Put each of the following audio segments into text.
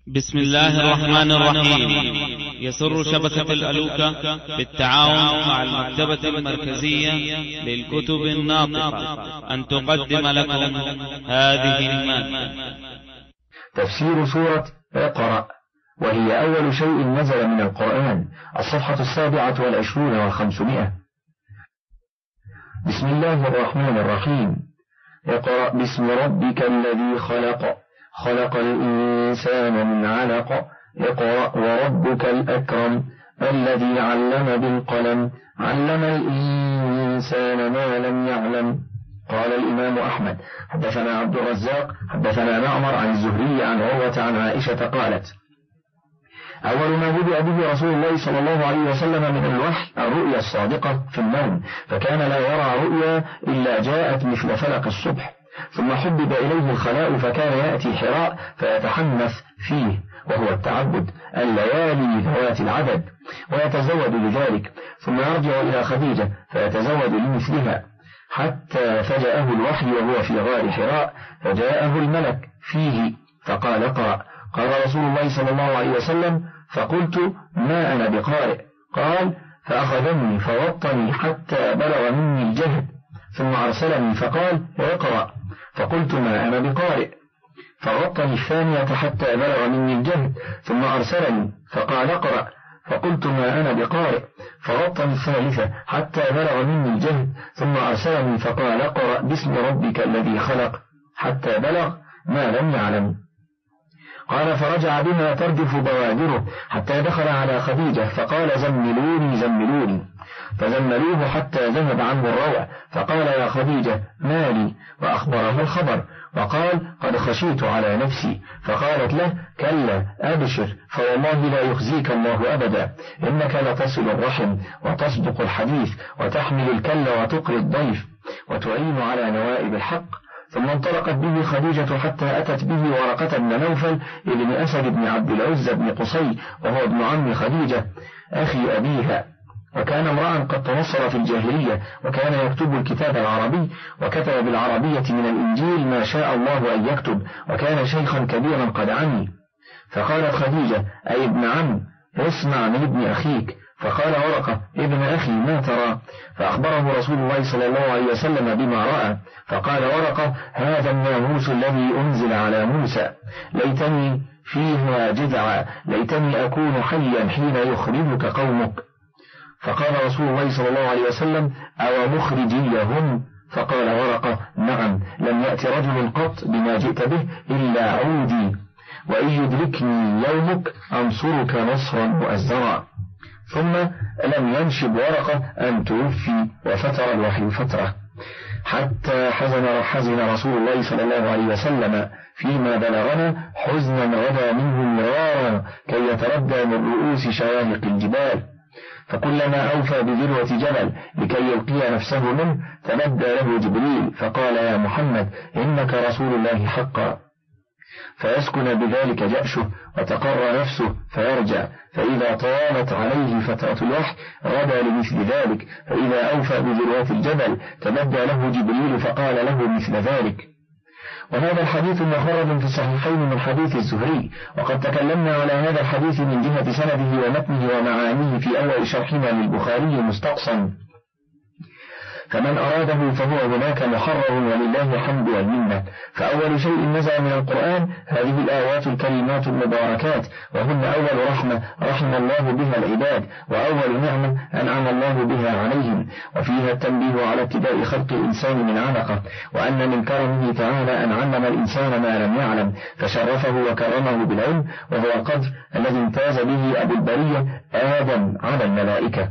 بسم الله الرحمن الرحيم. يسر شبكة الألوكة بالتعاون مع المكتبة المركزية للكتب الناطقة أن تقدم لكم هذه المادة. تفسير سورة اقرأ، وهي أول شيء نزل من القرآن، الصفحة 27 و500. بسم الله الرحمن الرحيم. اقرأ باسم ربك الذي خلق، خلق الإنسان من علق، اقرأ وربك الأكرم الذي علم بالقلم، علم الإنسان ما لم يعلم. قال الإمام أحمد حدثنا عبد الرزاق حدثنا معمر عن الزهري عن عروة عن عائشة قالت: أول ما بدأ به رسول الله صلى الله عليه وسلم من الوحي الرؤيا الصادقة في النوم، فكان لا يرى رؤيا إلا جاءت مثل فلق الصبح، ثم حبب إليه الخلاء فكان يأتي حراء فيتحنث فيه، وهو التعبد الليالي ذوات العدد، ويتزود لذلك، ثم يرجع إلى خديجة فيتزود لمثلها، حتى فجأه الوحي وهو في غار حراء، فجاءه الملك فيه فقال: اقرأ. قال رسول الله صلى الله عليه وسلم: فقلت: ما أنا بقارئ. قال: فأخذني فوطني حتى بلغ مني الجهد، ثم أرسلني فقال: اقرأ. فقلت: ما أنا بقارئ. فغطني الثانية حتى بلغ مني الجهد، ثم أرسلني فقال: اقرأ. فقلت: ما أنا بقارئ. فغطني الثالثة حتى بلغ مني الجهد، ثم أرسلني فقال: اقرأ باسم ربك الذي خلق، حتى بلغ ما لم يعلم. قال: فرجع بها ترجف بوادره حتى دخل على خديجة فقال: زملوني زملوني. فزملوه حتى ذهب عنه الروع، فقال: يا خديجة ما لي؟ وأخبره الخبر، وقال: قد خشيت على نفسي. فقالت له: كلا أبشر، فوالله لا يخزيك الله أبدا، إنك لتصل الرحم وتصدق الحديث وتحمل الكل وتقري الضيف وتعين على نوائب الحق. ثم انطلقت به خديجة حتى أتت به ورقة بن نوفل ابن أسد بن عبد العزى بن قصي، وهو ابن عم خديجة أخي أبيها، وكان امرأ قد تنصر في الجاهلية، وكان يكتب الكتاب العربي، وكتب بالعربية من الإنجيل ما شاء الله أن يكتب، وكان شيخا كبيرا قد عمي. فقالت خديجة: أي ابن عم، اسمع من ابن أخيك. فقال ورقة: ابن أخي ما ترى؟ فأخبره رسول الله صلى الله عليه وسلم بما رأى. فقال ورقة: هذا الناموس الذي أنزل على موسى، ليتني فيها جذعا، ليتني أكون حيا حين يخرجك قومك. فقال رسول الله صلى الله عليه وسلم: أو مخرجيهم؟ فقال ورقة: نعم، لم يأت رجل قط بما جئت به إلا عودي، وإن يدركني يومك أنصرك نصرا مؤزرا. ثم لم ينشب ورقة أن توفي، وفتر الوحي فترة، حتى حزن رسول الله صلى الله عليه وسلم فيما بلغنا حزنا غدا منه مرارا كي يتردى من رؤوس شواهق الجبال، فكلما أوفى بذروة جبل لكي يلقي نفسه منه تنادى له جبريل فقال: يا محمد إنك رسول الله حقا، فيسكن بذلك جأشه وتقر نفسه فيرجع، فإذا طالت عليه فترة الوحي غدا لمثل ذلك، فإذا أوفى بذروة الجبل تنادى له جبريل فقال له مثل ذلك. وهذا الحديث مخرج في الصحيحين من حديث الزهري، وقد تكلمنا على هذا الحديث من جهة سنده ومتنه ومعانيه في أول شرحنا للبخاري مستقصا، فمن أراده فهو هناك محرر ولله الحمد والمنة. فأول شيء نزل من القرآن هذه الآيات الكريمات المباركات، وهن أول رحمة رحم الله بها العباد، وأول نعمة أنعم الله بها عليهم، وفيها التنبيه على ابتداء خلق الإنسان من علقة، وأن من كرمه تعالى أن علم الإنسان ما لم يعلم، فشرفه وكرمه بالعلم، وهو القدر الذي امتاز به أبو البرية آدم على الملائكة.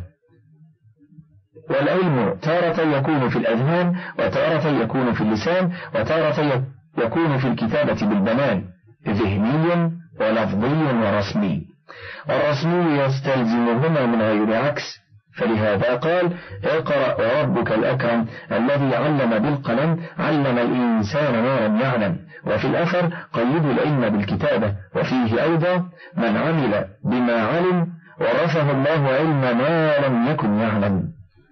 والعلم تارة يكون في الأذهان، وتارة يكون في اللسان، وتارة يكون في الكتابة بالبنان، ذهني ولفظي ورسمي، والرسمي يستلزمهما من غير عكس. فلهذا قال: اقرأ وربك الأكرم الذي علم بالقلم، علم الإنسان ما لم يعلم. وفي الأثر: قيدوا العلم بالكتابة. وفيه أيضا: من عمل بما علم ورثه الله علم ما لم يكن يعلم.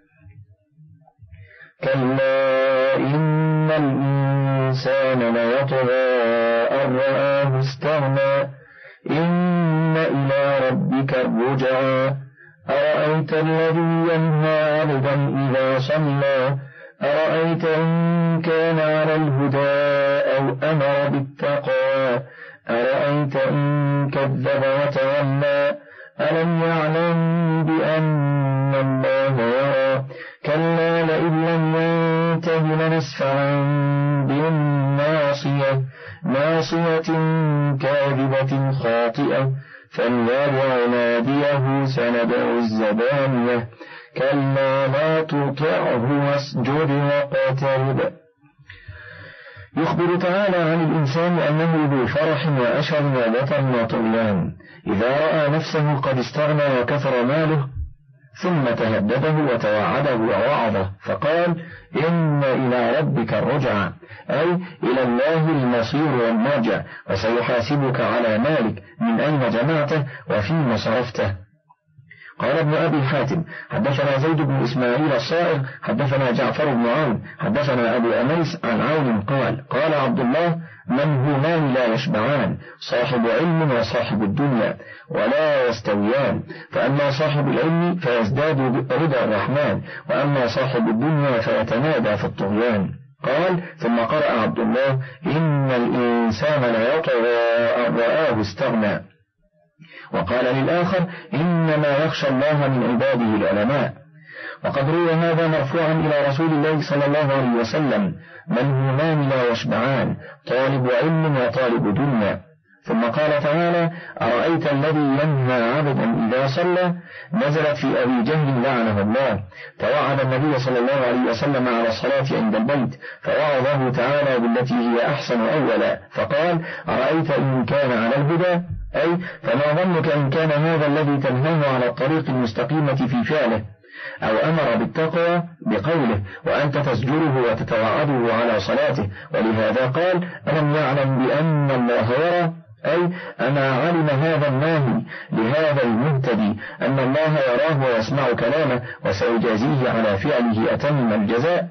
كلا إن الإنسان ليطغى أن رآه استغنى إن إلى ربك الرجعى أرأيت الذي ينهى عبدا إذا صلى أرأيت إن كان على الهدى أو أمر بالتقوى أرأيت إن كذب وتولى ألم يعلم بأن الله يرى كلا لئن لم ينته لنسفعا بالناصية ناصية كاذبة خاطئة فليدع ناديه سندع الزبانية كلا لا تطعه واسجد واقترب. يخبر تعالى عن الإنسان أنه ذو فرح وأشر ووطن وطغيان إذا رأى نفسه قد استغنى وكثر ماله ثم تهدده وتوعده ووعظه فقال إن إلى ربك الرجع أي إلى الله المصير والمرجع وسيحاسبك على مالك من أين جمعته وفيما صرفته. قال ابن أبي حاتم حدثنا زيد بن إسماعيل الصائغ حدثنا جعفر بن عون حدثنا أبو أنيس عن عون قال عبد الله من همان لا يشبعان صاحب علم وصاحب الدنيا ولا يستويان فأما صاحب العلم فيزداد رضا الرحمن وأما صاحب الدنيا فيتنادى في الطغيان. قال ثم قرأ عبد الله إن الإنسان لا يطغى أن رآه استغنى. وقال للآخر إنما يخشى الله من عباده العلماء. وقد روى هذا مرفوعا إلى رسول الله صلى الله عليه وسلم من همان لا يشبعان طالب علم وطالب دنيا. ثم قال تعالى أرأيت الذي ينهى عبدا إذا صلى نزلت في أبي جهل لعنه الله توعد النبي صلى الله عليه وسلم على الصلاة عند البيت فوعظه تعالى بالتي هي أحسن أولا فقال أرأيت إن كان على الهدى أي فما ظنك إن كان هذا الذي تنهاه على الطريق المستقيمة في فعله أو أمر بالتقوى بقوله وأنت تزجره وتتوعده على صلاته. ولهذا قال ألم يعلم بأن الله يرى أي أما علم هذا الناهي لهذا المهتدي أن الله يراه ويسمع كلامه وسيجازيه على فعله أتم الجزاء.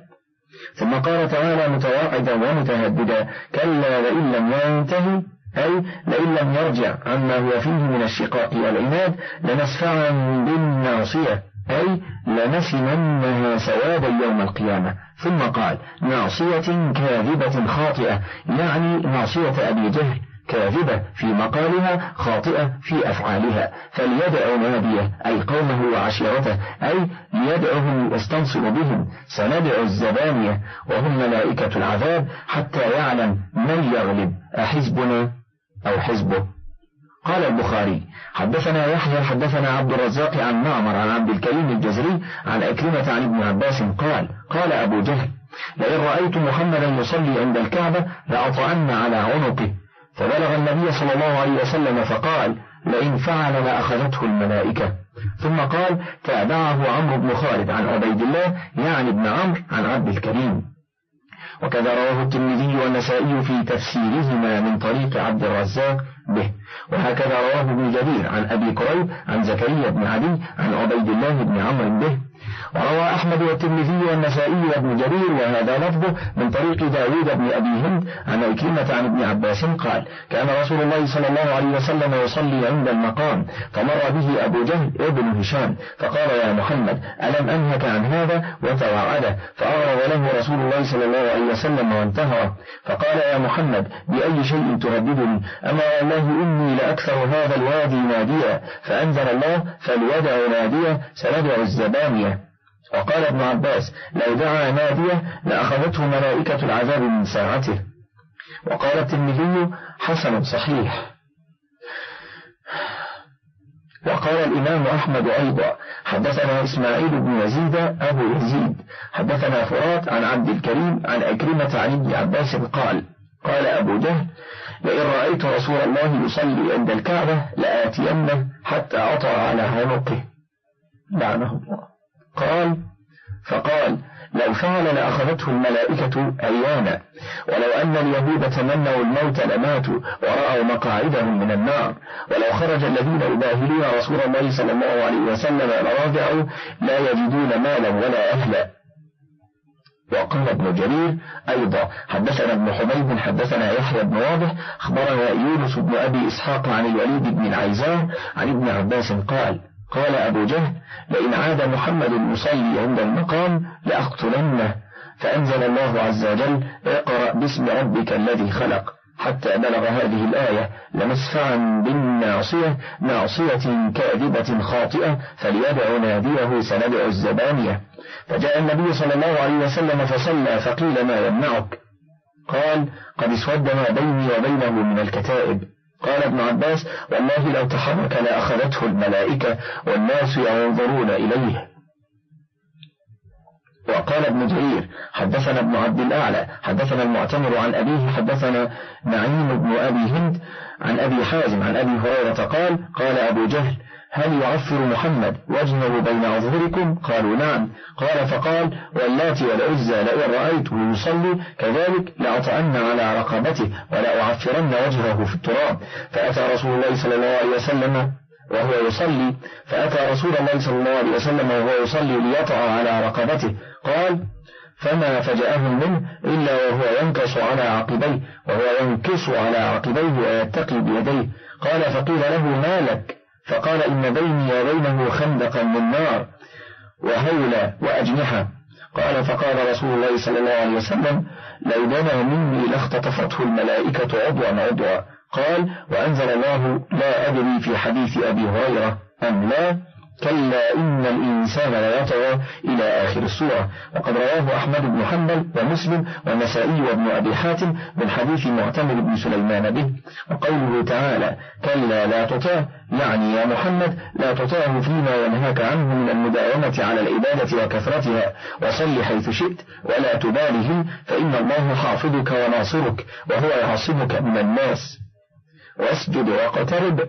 ثم قال تعالى متواعدا ومتهددا كلا لئن لم ينتهي أي لئن لم يرجع عما هو فيه من الشقاق والعناد لنسفعا بالناصية أي لنسمنها سوادا يوم القيامة. ثم قال ناصية كاذبة خاطئة يعني ناصية أبي جهل كاذبة في مقالها خاطئة في أفعالها فليدع ناديه أي قومه وعشيرته أي ليدعهم يستنصر بهم سندع الزبانية وهم ملائكة العذاب حتى يعلم من يغلب أحزبنا أو حزبه. قال البخاري حدثنا يحيى حدثنا عبد الرزاق عن معمر عن عبد الكريم الجزري عن أكرمة عن ابن عباس قال أبو جهل لئن رأيت محمدا يصلي عند الكعبة لأطعن على عنقه فبلغ النبي صلى الله عليه وسلم فقال لئن فعل لأخذته الملائكة. ثم قال تابعه عمرو بن خالد عن عبيد الله يعني ابن عمرو عن عبد الكريم. وكذا رواه الترمذي والنسائي في تفسيرهما من طريق عبد الرزاق به. وهكذا رواه ابن جرير عن أبي كريب عن زكريا بن عدي عن عبيد الله بن عمرو به. وروى أحمد والترمذي والنسائي وابن جرير وهذا لفظه من طريق داود بن أبي هند عن أكرمة عن ابن عباس قال كان رسول الله صلى الله عليه وسلم يصلي عند المقام فمر به أبو جهل ابن هشام فقال يا محمد ألم أنهك عن هذا وتوعده فأعرض له رسول الله صلى الله عليه وسلم وانتهره فقال يا محمد بأي شيء ترددني أما والله إني لأكثر هذا الوادي ناديا فأنزل الله فليدع ناديه سندع الزبانية. وقال ابن عباس لو دعا ناديه لأخذته ملائكة العذاب من ساعته. وقال الترمذي حسن صحيح. وقال الإمام أحمد أيضا حدثنا إسماعيل بن يزيد أبو يزيد حدثنا فرات عن عبد الكريم عن أكرمة عن ابن عباس قال أبو جهل لئن رأيت رسول الله يصلي عند الكعبة لآتينه حتى أطع على عنقه لعنه الله. فقال لو فعل لأخذته الملائكة أيانا ولو أن اليهود تمنوا الموت لماتوا ورأوا مقاعدهم من النار ولو خرج الذين يباهلون رسول الله صلى الله عليه وسلم لراجعوا لا يجدون مالا ولا أهلا. وقال ابن جرير أيضا حدثنا ابن حميد حدثنا يحيى بن واضح أخبرنا يونس بن أبي إسحاق عن الوليد بن العيزار عن ابن عباس قال أبو جهل لئن عاد محمد يصلي عند المقام لأقتلنه، فأنزل الله عز وجل اقرأ باسم ربك الذي خلق حتى بلغ هذه الآية لمسفعا بالناصية ناصية كاذبة خاطئة فليدع ناديه سندع الزبانية. فجاء النبي صلى الله عليه وسلم فصلى فقيل ما يمنعك؟ قال قد اسود ما بيني وبينه من الكتائب. قال ابن عباس والله لو تحرك لأخذته الملائكة والناس ينظرون إليه. وقال ابن جرير حدثنا ابن عبد الأعلى حدثنا المعتمر عن أبيه حدثنا نعيم بن أبي هند عن أبي حازم عن أبي هريرة قال أبو جهل هل يعفر محمد وجهه بين أظهركم؟ قالوا نعم. قال فقال واللات والعزى لئن رأيته يصلي كذلك لأطأن على رقبته ولأعفرن وجهه في التراب. فأتى رسول الله صلى الله عليه وسلم وهو يصلي ليطأ على رقبته. قال فما فجأهم منه إلا وهو ينكص على عقبيه ويتقي بيديه. قال فقيل له ما لك؟ فقال إن بيني وبينه خندقا من نار وهولا وأجنحة. قال فقال رسول الله صلى الله عليه وسلم لو دنا مني لاختطفته الملائكة عضوا. قال وأنزل الله لا أدري في حديث أبي هريرة أم لا كلا إن الإنسان ليطغى إلى آخر السورة. وقد رواه أحمد بن حنبل ومسلم والنسائي وابن أبي حاتم من حديث معتمر بن سليمان به. وقوله تعالى كلا لا تطع يعني يا محمد لا تطعه فيما ينهاك عنه من المداومة على العبادة وكثرتها وصل حيث شئت ولا تباله فإن الله حافظك وناصرك وهو يعصمك من الناس واسجد واقترب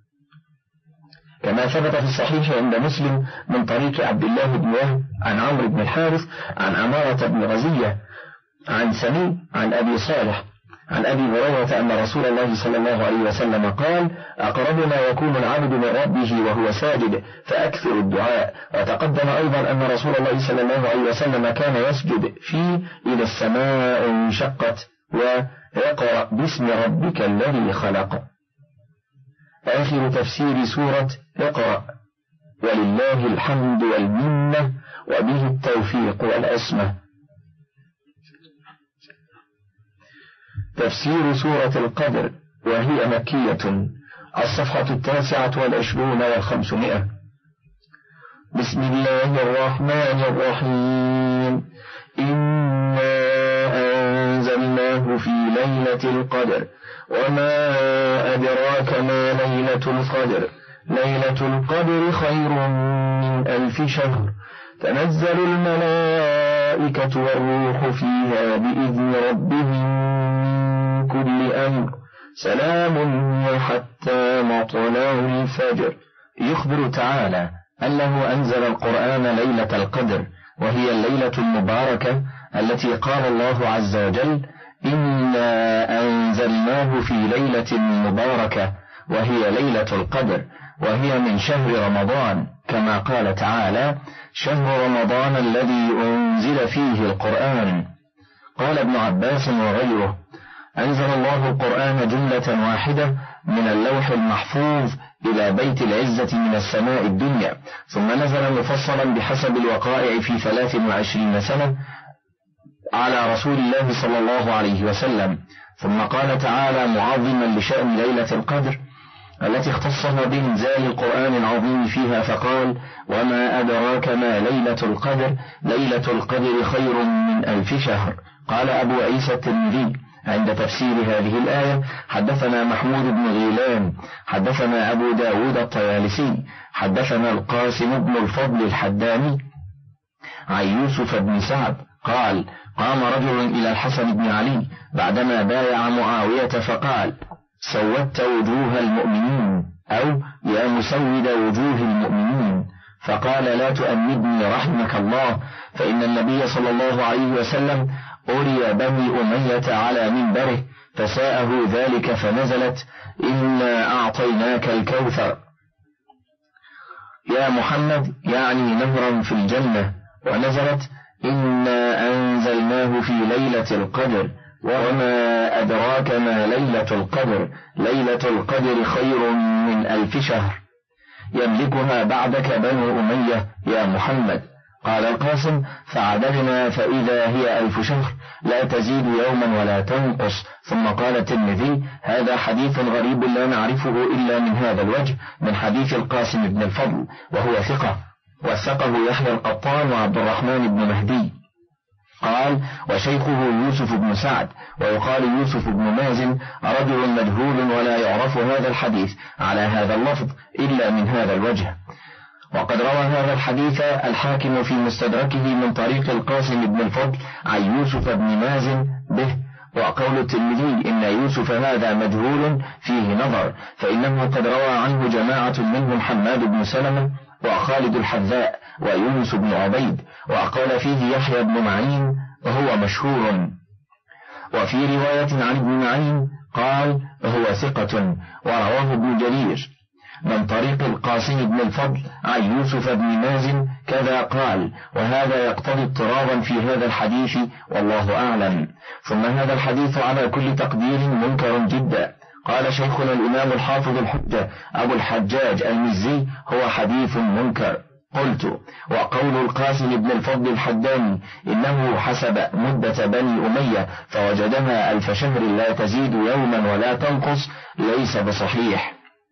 كما ثبت في الصحيح عند مسلم من طريق عبد الله بن وهب عن عمرو بن الحارث عن عمارة بن غزية عن سمي عن أبي صالح عن أبي هريرة أن رسول الله صلى الله عليه وسلم قال أقرب ما يكون العبد من ربه وهو ساجد فأكثر الدعاء. وتقدم أيضا أن رسول الله صلى الله عليه وسلم كان يسجد فيه إذا السماء انشقت ويقرأ باسم ربك الذي خلق. آخر تفسير سورة اقرأ ولله الحمد والمنة وبه التوفيق والعصمة. تفسير سورة القدر وهي مكية الصفحة 29 و500. بسم الله الرحمن الرحيم إنا أنزلناه في ليلة القدر وما أدراك ما ليلة القدر ليلة القدر خير من 1000 شهر تنزل الملائكة والروح فيها بإذن ربهم من كل أمر سلام حتى مطلع الفجر. يخبر تعالى أنه أنزل القرآن ليلة القدر وهي الليلة المباركة التي قال الله عز وجل إنا أنزلناه في ليلة مباركة وهي ليلة القدر وهي من شهر رمضان كما قال تعالى شهر رمضان الذي أنزل فيه القرآن. قال ابن عباس وغيره أنزل الله القرآن جملة واحدة من اللوح المحفوظ إلى بيت العزة من السماء الدنيا ثم نزل مفصلا بحسب الوقائع في 23 سنة على رسول الله صلى الله عليه وسلم. ثم قال تعالى معظما لشأن ليلة القدر التي اختصها بإنزال القرآن العظيم فيها فقال وما أدراك ما ليلة القدر ليلة القدر خير من 1000 شهر. قال أبو عيسى الترمذي عند تفسير هذه الآية حدثنا محمود بن غيلان حدثنا أبو داود الطيالسي حدثنا القاسم بن الفضل الحداني عن يوسف بن سعد قال قام رجل إلى الحسن بن علي بعدما بايع معاوية فقال سودت وجوه المؤمنين أو يا مسود وجوه المؤمنين فقال لا تؤمدني رحمك الله فإن النبي صلى الله عليه وسلم أري بني أمية على منبره فساءه ذلك فنزلت إنا أعطيناك الكوثر يا محمد يعني نهرا في الجنة ونزلت إنا أنزلناه في ليلة القدر وما أدراك ما ليلة القدر ليلة القدر خير من 1000 شهر يملكها بعدك بنو أمية يا محمد. قال القاسم: فعددنا فإذا هي 1000 شهر لا تزيد يوما ولا تنقص. ثم قال الترمذي: هذا حديث غريب لا نعرفه إلا من هذا الوجه، من حديث القاسم بن الفضل، وهو ثقة، وثقه يحيى القطان وعبد الرحمن بن مهدي. قال: وشيخه يوسف بن سعد، ويقال يوسف بن مازن، رجل مجهول ولا يعرف هذا الحديث على هذا اللفظ إلا من هذا الوجه. وقد روى هذا الحديث الحاكم في مستدركه من طريق القاسم بن الفضل عن يوسف بن مازن به. وقول الترمذي إن يوسف هذا مجهول فيه نظر، فإنه قد روى عنه جماعة منهم حماد بن سلمة وخالد الحذاء ويونس بن عبيد، وقال فيه يحيى بن معين وهو مشهور. وفي رواية عن ابن معين قال: هو ثقة. ورواه ابن جرير من طريق القاسم بن الفضل عن يوسف بن مازن كذا قال، وهذا يقتضي اضطرابا في هذا الحديث والله أعلم. ثم هذا الحديث على كل تقدير منكر جدا. قال شيخنا الإمام الحافظ الحجة أبو الحجاج المزي: هو حديث منكر. قلت: وقول القاسم بن الفضل الحداني إنه حسب مدة بني أمية فوجدها 1000 شهر لا تزيد يوما ولا تنقص ليس بصحيح،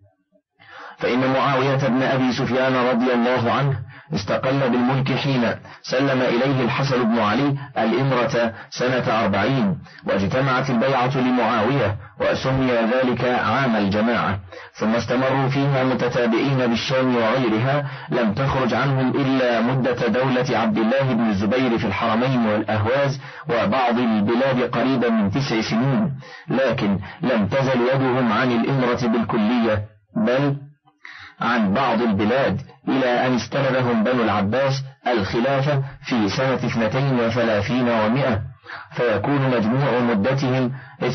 فإن معاوية بن أبي سفيان رضي الله عنه استقل بالملك حين سلم إليه الحسن بن علي الإمرة سنة 40، واجتمعت البيعة لمعاوية وسمي ذلك عام الجماعة، ثم استمروا فيها متتابعين بالشام وغيرها، لم تخرج عنهم إلا مدة دولة عبد الله بن الزبير في الحرمين والأهواز وبعض البلاد قريبا من 9 سنين، لكن لم تزل يدهم عن الإمرة بالكلية، بل عن بعض البلاد، إلى أن استلمهم بنو العباس الخلافة في سنة 32 و100، فيكون مجموع مدتهم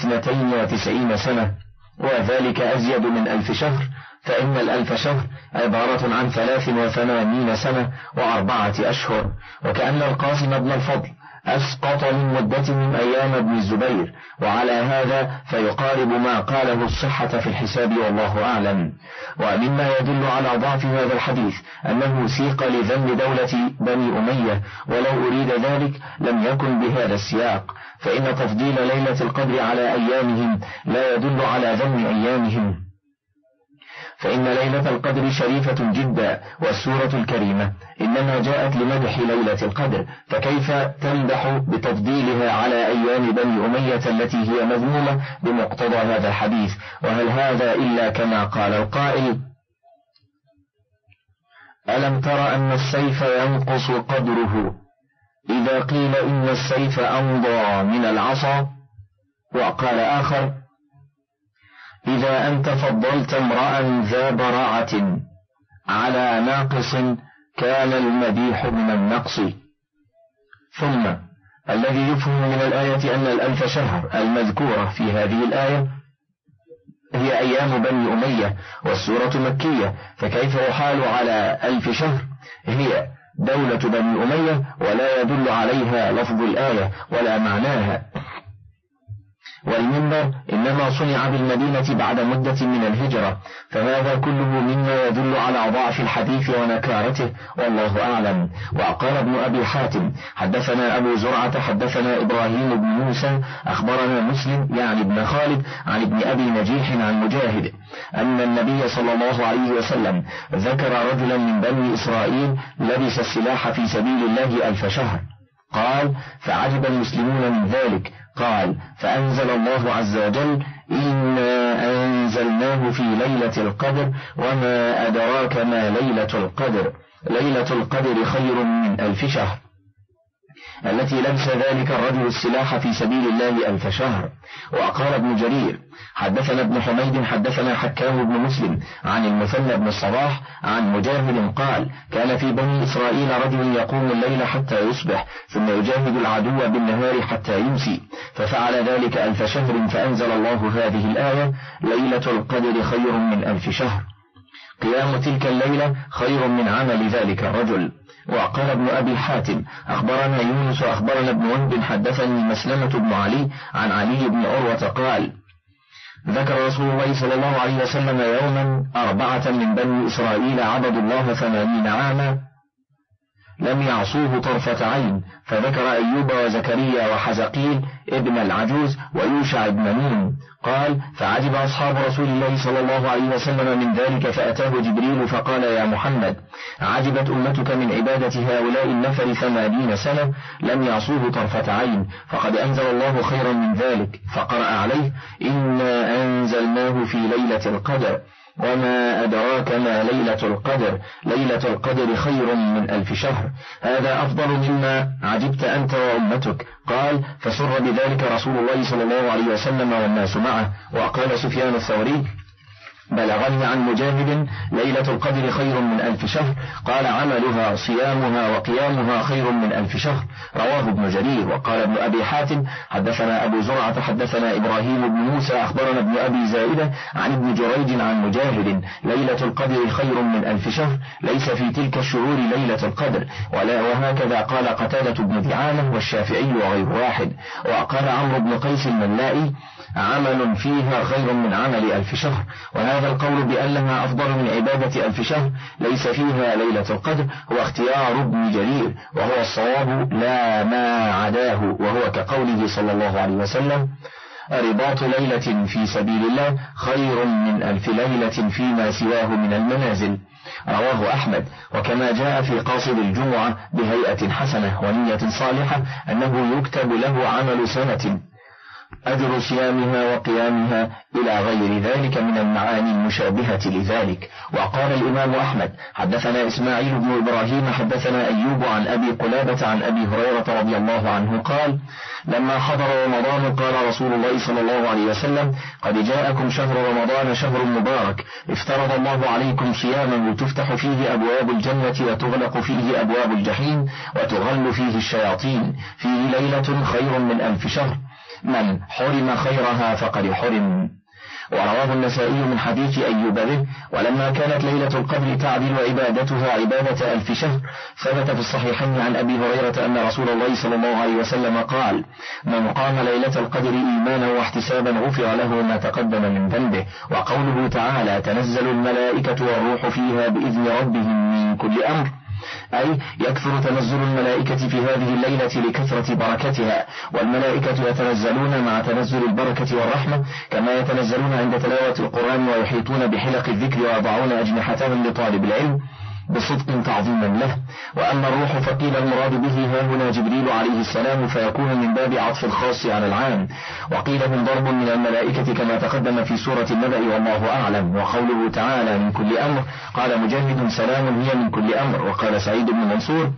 92 سنة، وذلك أزيد من 1000 شهر، فإن 1000 شهر عبارة عن 83 سنة و4 أشهر. وكأن القاسم بن الفضل أسقط من مدتهم أيام ابن الزبير، وعلى هذا فيقارب ما قاله الصحة في الحساب والله أعلم. ومما يدل على ضعف هذا الحديث أنه سيق لذم دولة بني أمية، ولو أريد ذلك لم يكن بهذا السياق، فإن تفضيل ليلة القدر على أيامهم لا يدل على ذم أيامهم، فإن ليلة القدر شريفة جدا، والسورة الكريمة إنما جاءت لمدح ليلة القدر، فكيف تمدح بتفضيلها على أيام بني أمية التي هي مذمومة بمقتضى هذا الحديث؟ وهل هذا إلا كما قال القائل: ألم تر أن السيف ينقص قدره إذا قيل إن السيف أمضى من العصا؟ وقال آخر: إذا أنت فضلت امرأ ذا براعة على ناقص كان المديح من النقص. ثم الذي يفهم من الآية أن 1000 شهر المذكورة في هذه الآية هي أيام بني أمية، والسورة مكية، فكيف يحال على 1000 شهر؟ هي دولة بني أمية ولا يدل عليها لفظ الآية ولا معناها. والمنبر إنما صنع بالمدينة بعد مدة من الهجرة، فهذا كله مما يدل على ضعف الحديث ونكارته والله أعلم. وقال ابن أبي حاتم: حدثنا أبو زرعة حدثنا إبراهيم بن موسى أخبرنا مسلم يعني ابن خالد عن ابن أبي نجيح عن مجاهد أن النبي صلى الله عليه وسلم ذكر رجلا من بني إسرائيل لبس السلاح في سبيل الله 1000 شهر. قال: فعجب المسلمون من ذلك. قال: فأنزل الله عز وجل: إنا أنزلناه في ليلة القدر وما أدراك ما ليلة القدر ليلة القدر خير من 1000 شهر، التي لبس ذلك الرجل السلاح في سبيل الله 1000 شهر. وقال ابن جرير: حدثنا ابن حميد حدثنا حكام بن مسلم عن المثنى بن الصباح عن مجاهد قال: كان في بني إسرائيل رجل يقوم الليل حتى يصبح ثم يجاهد العدو بالنهار حتى يمسي، ففعل ذلك 1000 شهر، فأنزل الله هذه الآية: ليلة القدر خير من 1000 شهر. قيام تلك الليلة خير من عمل ذلك الرجل. وقال ابن أبي حاتم أخبرنا يونس أخبرنا ابن وهب حدثني مسلمة بن علي عن علي بن عروة قال ذكر رسول الله صلى الله عليه وسلم يوما 4 من بني إسرائيل عبدوا الله 80 عاما لم يعصوه طرفة عين، فذكر أيوب وزكريا وحزقيل ابن العجوز ويوشع بن نون. قال فعجب أصحاب رسول الله صلى الله عليه وسلم من ذلك، فأتاه جبريل فقال يا محمد عجبت أمتك من عبادة هؤلاء النفر 80 سنة لم يعصوه طرفة عين، فقد أنزل الله خيرا من ذلك. فقرأ عليه إنا أنزلناه في ليلة القدر وما أدراك ما ليلة القدر، ليلة القدر خير من 1000 شهر، هذا أفضل مما عجبت أنت وأمتك. قال فسر بذلك رسول الله صلى الله عليه وسلم والناس معه. وقال سفيان الثوري بلغني عن مجاهد ليلة القدر خير من 1000 شهر، قال عملها صيامها وقيامها خير من 1000 شهر، رواه ابن جرير. وقال ابن أبي حاتم حدثنا أبو زرعة حدثنا إبراهيم بن موسى أخبرنا ابن أبي زائدة عن ابن جريج عن مجاهد ليلة القدر خير من 1000 شهر، ليس في تلك الشهور ليلة القدر، وهكذا قال قتادة بن دعامة والشافعي وغير واحد. وقال عمرو بن قيس الملائي عمل فيها خير من عمل 1000 شهر، وهذا القول بأنها أفضل من عبادة 1000 شهر ليس فيها ليلة القدر هو اختيار ابن جرير، وهو الصواب لا ما عداه، وهو كقوله صلى الله عليه وسلم رباط ليلة في سبيل الله خير من 1000 ليلة فيما سواه من المنازل، رواه أحمد. وكما جاء في قاصد الجمعة بهيئة حسنة ونية صالحة أنه يكتب له عمل سنة أجر صيامها وقيامها إلى غير ذلك من المعاني المشابهة لذلك. وقال الإمام أحمد حدثنا إسماعيل بن إبراهيم حدثنا أيوب عن أبي قلابة عن أبي هريرة رضي الله عنه قال لما حضر رمضان قال رسول الله صلى الله عليه وسلم قد جاءكم شهر رمضان شهر مبارك افترض الله عليكم صياما تفتح فيه أبواب الجنة وتغلق فيه أبواب الجحيم وتغل فيه الشياطين، فيه ليلة خير من 1000 شهر، من حرم خيرها فقد حرم. ورواه النسائي من حديث أيوب به. ولما كانت ليلة القدر تعدل عبادتها عبادة 1000 شهر ثبت في الصحيحين عن أبي هريرة أن رسول الله صلى الله عليه وسلم قال من قام ليلة القدر إيمانا واحتسابا غفر له ما تقدم من ذنبه. وقوله تعالى تنزل الملائكة والروح فيها بإذن ربهم من كل أمر، أي يكثر تنزل الملائكة في هذه الليلة لكثرة بركتها، والملائكة يتنزلون مع تنزل البركة والرحمة كما يتنزلون عند تلاوة القرآن ويحيطون بحلق الذكر ويضعون أجنحتهم لطالب العلم بصدق تعظيما له. وأما الروح فقيل المراد به ها هنا جبريل عليه السلام فيكون من باب عطف الخاص على العام، وقيل هم ضرب من الملائكة كما تقدم في سورة النبأ والله أعلم. وقوله تعالى من كل أمر قال مجاهد سلام هي من كل أمر. وقال سعيد بن منصور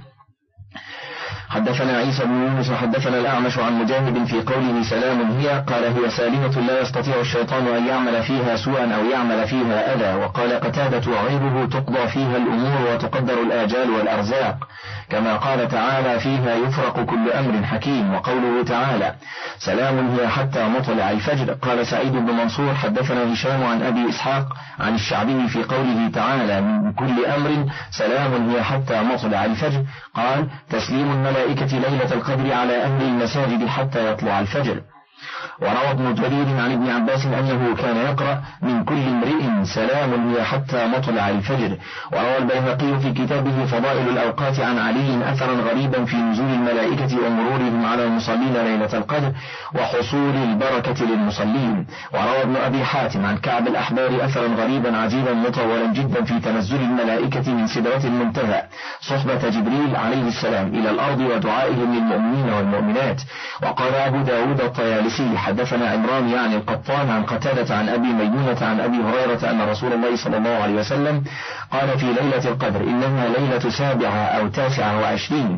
حدثنا عيسى بن يونس حدثنا الأعمش عن مجاهد في قوله سلام هي قال هي سالمة لا يستطيع الشيطان أن يعمل فيها سوءا أو يعمل فيها أذى. وقال قتادة وغيره تقضى فيها الأمور وتقدر الآجال والأرزاق كما قال تعالى فيها يفرق كل أمر حكيم. وقوله تعالى سلام هي حتى مطلع الفجر. قال سعيد بن منصور حدثنا هشام عن أبي إسحاق عن الشعبي في قوله تعالى من كل أمر سلام هي حتى مطلع الفجر قال تسليم الملائكة ليلة القدر على أهل المساجد حتى يطلع الفجر. وروى ابن جرير عن ابن عباس أنه كان يقرأ من كل امرئ سلام هي حتى مطلع الفجر. وروى البيهقي في كتابه فضائل الأوقات عن علي أثرا غريبا في نزول الملائكة ومرورهم على المصلين ليلة القدر وحصول البركة للمصلين. وروى ابن أبي حاتم عن كعب الأحبار أثرا غريبا عجيبا مطولا جدا في تنزل الملائكة من سدرة المنتهى صحبة جبريل عليه السلام إلى الأرض ودعائهم للمؤمنين والمؤمنات. وقال أبو داود الطيالسي حدثنا عمران يعني القطان عن قتادة عن أبي ميمونة عن أبي هريرة أن رسول الله صلى الله عليه وسلم قال في ليلة القدر إنها ليلة 7 أو 29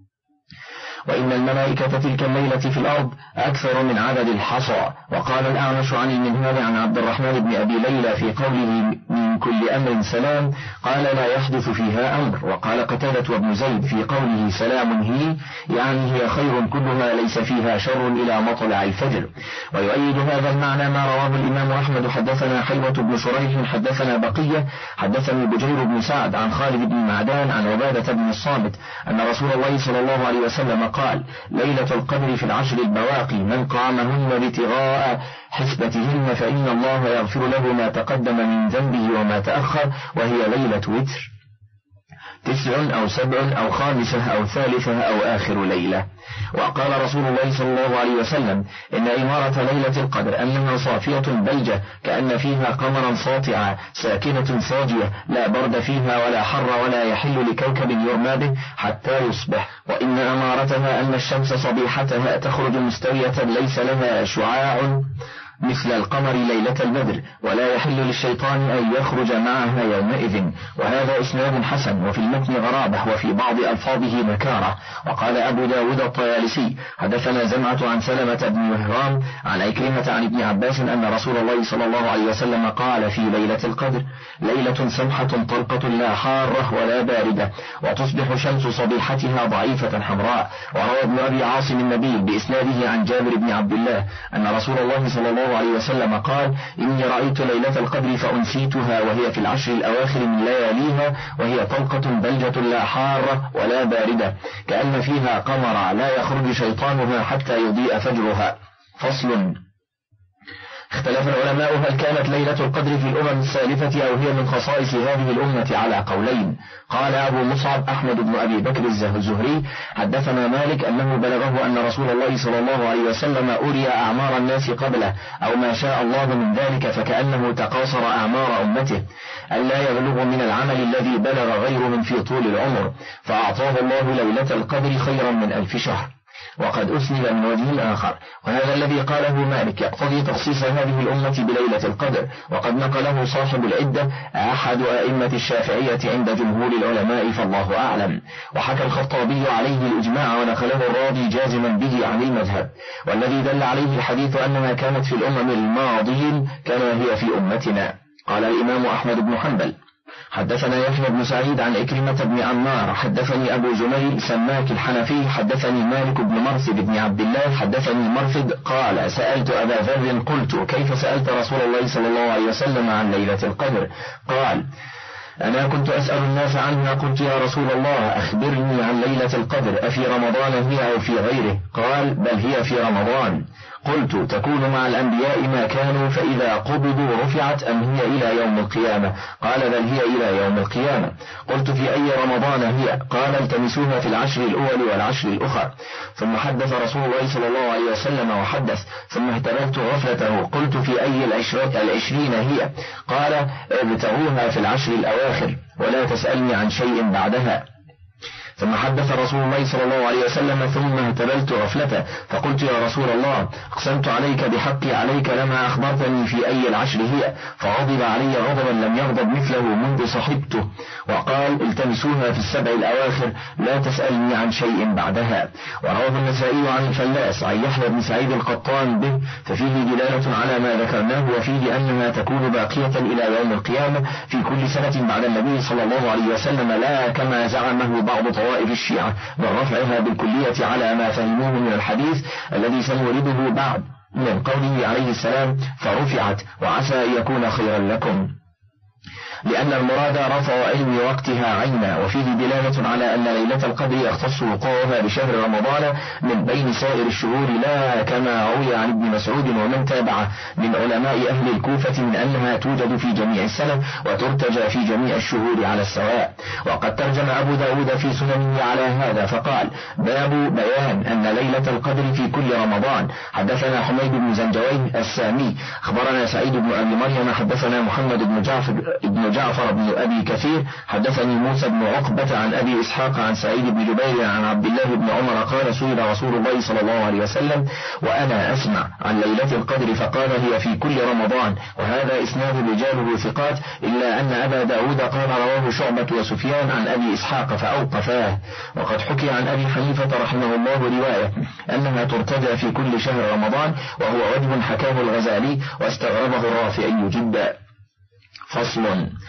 وإن الملائكة تلك الليلة في الأرض أكثر من عدد الحصى. وقال الأعمش عن المنهال عن عبد الرحمن بن أبي ليلى في قوله من كل أمر سلام قال لا يحدث فيها أمر. وقال قتادة وابن زيد في قوله سلام هي يعني هي خير كلها ليس فيها شر إلى مطلع الفجر. ويؤيد هذا المعنى ما رواه الإمام أحمد حدثنا حيوة بن شريح حدثنا بقية حدثني بجير بن سعد عن خالد بن معدان عن عبادة بن الصامت أن رسول الله صلى الله عليه وسلم قال ليلة القدر في العشر البواقي من قامهن ابتغاء حسبتهن فإن الله يغفر له ما تقدم من ذنبه وما تأخر، وهي ليلة وتر 9 أو 7 أو 5 أو 3 أو آخر ليلة. وقال رسول الله صلى الله عليه وسلم إن إمارة ليلة القدر أنها صافية بلجة كأن فيها قمرا ساطعا ساكنة ساجية لا برد فيها ولا حر ولا يحل لكوكب يرمى به حتى يصبح. وإن أمارتها أن الشمس صبيحتها تخرج مستوية ليس لها شعاع مثل القمر ليلة البدر ولا يحل للشيطان أن يخرج معها يومئذ. وهذا إسناد حسن وفي المتن غرابة وفي بعض ألفاظه نكارة. وقال أبو داود الطيالسي حدثنا زمعة عن سلمة بن مهران عن عكرمة عن ابن عباس أن رسول الله صلى الله عليه وسلم قال في ليلة القدر ليلة سمحة طلقة لا حارة ولا باردة وتصبح شمس صبيحتها ضعيفة حمراء. وروى ابن أبي عاصم النبيل بإسناده عن جابر بن عبد الله أن رسول الله صلى الله عليه وسلم قال إني رأيت ليلة القدر فأنسيتها وهي في العشر الأواخر من لياليها وهي طلقة بلجة لا حارة ولا باردة كأن فيها قمر لا يخرج شيطانها حتى يضيء فجرها. فصل. اختلف العلماء هل كانت ليلة القدر في الأمم السالفة أو هي من خصائص هذه الأمة على قولين. قال أبو مصعب أحمد بن أبي بكر الزهري حدثنا مالك أنه بلغه أن رسول الله صلى الله عليه وسلم أري أعمار الناس قبله أو ما شاء الله من ذلك فكأنه تقاصر أعمار أمته ألا يبلغ من العمل الذي بلغ غيرهم في طول العمر فأعطاه الله ليلة القدر خيرا من 1000 شهر. وقد أسند من وجه آخر وهذا الذي قاله مالك يقتضي تخصيص هذه الأمة بليلة القدر وقد نقله صاحب العدة أحد أئمة الشافعية عند جمهور العلماء فالله أعلم. وحكى الخطابي عليه الإجماع ونقله الراضي جازما به عن المذهب والذي دل عليه الحديث أنها كانت في الأمم الماضين كما هي في أمتنا. قال الإمام أحمد بن حنبل حدثنا يحيى بن سعيد عن عكرمة بن عمار حدثني أبو زميل سماك الحنفي حدثني مالك بن مرثد بن عبد الله حدثني مرثد قال سألت أبا ذر قلت كيف سألت رسول الله صلى الله عليه وسلم عن ليلة القدر؟ قال أنا كنت أسأل الناس عنها قلت يا رسول الله أخبرني عن ليلة القدر أفي رمضان هي أو في غيره؟ قال بل هي في رمضان. قلت تكون مع الأنبياء ما كانوا فإذا قبضوا رفعت أم هي إلى يوم القيامة؟ قال بل هي إلى يوم القيامة. قلت في أي رمضان هي؟ قال التمسوها في العشر الأول والعشر الأخر. ثم حدث رسول الله صلى الله عليه وسلم وحدث ثم اهتملت غفلته قلت في أي 20 هي؟ قال ابتغوها في العشر الأواخر ولا تسألني عن شيء بعدها. ثم حدث رسول الله صلى الله عليه وسلم ثم اهتبلت غفلته فقلت يا رسول الله اقسمت عليك بحقي عليك لما أخبرتني في أي العشر هي؟ فغضب علي غضبا لم يغضب مثله منذ صحبته وقال التمسوها في 7 الأواخر لا تسألني عن شيء بعدها. ورواه النسائي عن الفلاس عن يحيى بن سعيد القطان به ففيه دلالة على ما ذكرناه وفيه أنها تكون باقية إلى يوم القيامة في كل سنة بعد النبي صلى الله عليه وسلم لا كما زعمه بعض طوائف الشيعة من رفعها بالكلية على ما فهموه من الحديث الذي سنورده بعد من قوله عليه السلام فرفعت وعسى أن يكون خيرا لكم لأن المراد رفع علم وقتها عينا. وفيه دلالة على أن ليلة القدر يختص وقوعها بشهر رمضان من بين سائر الشهور لا كما روي عن ابن مسعود ومن تابعه من علماء أهل الكوفة من أنها توجد في جميع السنة وترتجى في جميع الشهور على السواء. وقد ترجم أبو داود في سننه على هذا فقال باب بيان أن ليلة القدر في كل رمضان. حدثنا حميد بن زنجويه السامي أخبرنا سعيد بن أبي مريم حدثنا محمد بن جعفر بن أبي كثير حدثني موسى بن عقبة عن أبي إسحاق عن سعيد بن جبير عن عبد الله بن عمر قال سئل رسول الله صلى الله عليه وسلم وأنا أسمع عن ليلة القدر فقال هي في كل رمضان. وهذا إسناد رجاله ثقات إلا أن أبا داود قال رواه شعبة وسفيان عن أبي إسحاق فأوقفاه. وقد حكي عن أبي حنيفة رحمه الله رواية أنها ترتجى في كل شهر رمضان وهو وجه حكاه الغزالي واستغربه الرافعي جدا. فصل.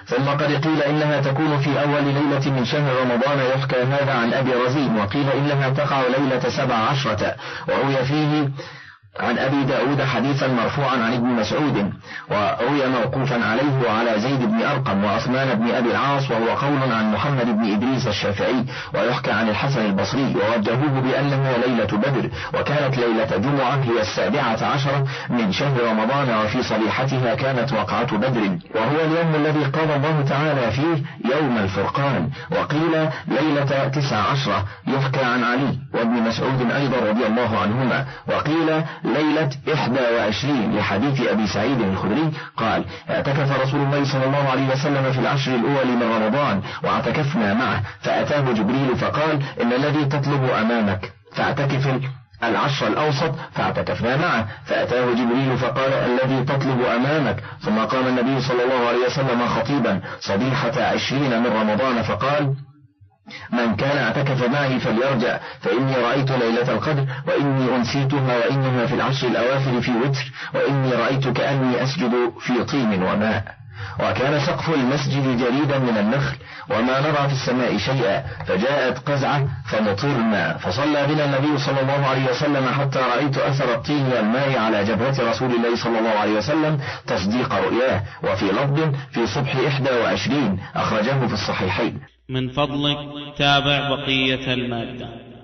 ثم قد قيل إنها تكون في أول ليلة من شهر رمضان، يحكى هذا عن أبي رزين، وقيل إنها تقع ليلة 17، وروي فيه عن أبي داود حديثا مرفوعا عن ابن مسعود، وروي موقوفا عليه وعلى زيد بن أرقم وعثمان بن أبي العاص، وهو قول عن محمد بن إدريس الشافعي، ويحكى عن الحسن البصري، ووجهوه بأنها ليلة بدر، وكانت ليلة جمعة هي 17 من شهر رمضان، وفي صبيحتها كانت وقعة بدر، وهو اليوم الذي قال الله تعالى فيه يوم الفرقان. وقيل ليلة 19 يحكى عن علي وابن مسعود أيضا رضي الله عنهما. وقيل ليلة 21 لحديث أبي سعيد الخدري قال: اعتكف رسول الله صلى الله عليه وسلم في العشر الأول من رمضان واعتكفنا معه، فأتاه جبريل فقال: إن الذي تطلب أمامك، فاعتكف العشر الأوسط، فاعتكفنا معه، فأتاه جبريل فقال: الذي تطلب أمامك. ثم قام النبي صلى الله عليه وسلم خطيبا صبيحة 20 من رمضان فقال: من كان اعتكف معي فليرجع، فإني رأيت ليلة القدر، وإني أنسيتها، وإنها في العشر الأواخر في وتر، وإني رأيت كأني أسجد في طين وماء. وكان سقف المسجد جريدا من النخل، وما نرى في السماء شيئا، فجاءت قزعة فمطرنا، فصلى بنا النبي صلى الله عليه وسلم حتى رأيت أثر الطين والماء على جبهة رسول الله صلى الله عليه وسلم تصديق رؤياه. وفي لفظ في صبح 21 أخرجه في الصحيحين. من فضلك تابع بقية المادة.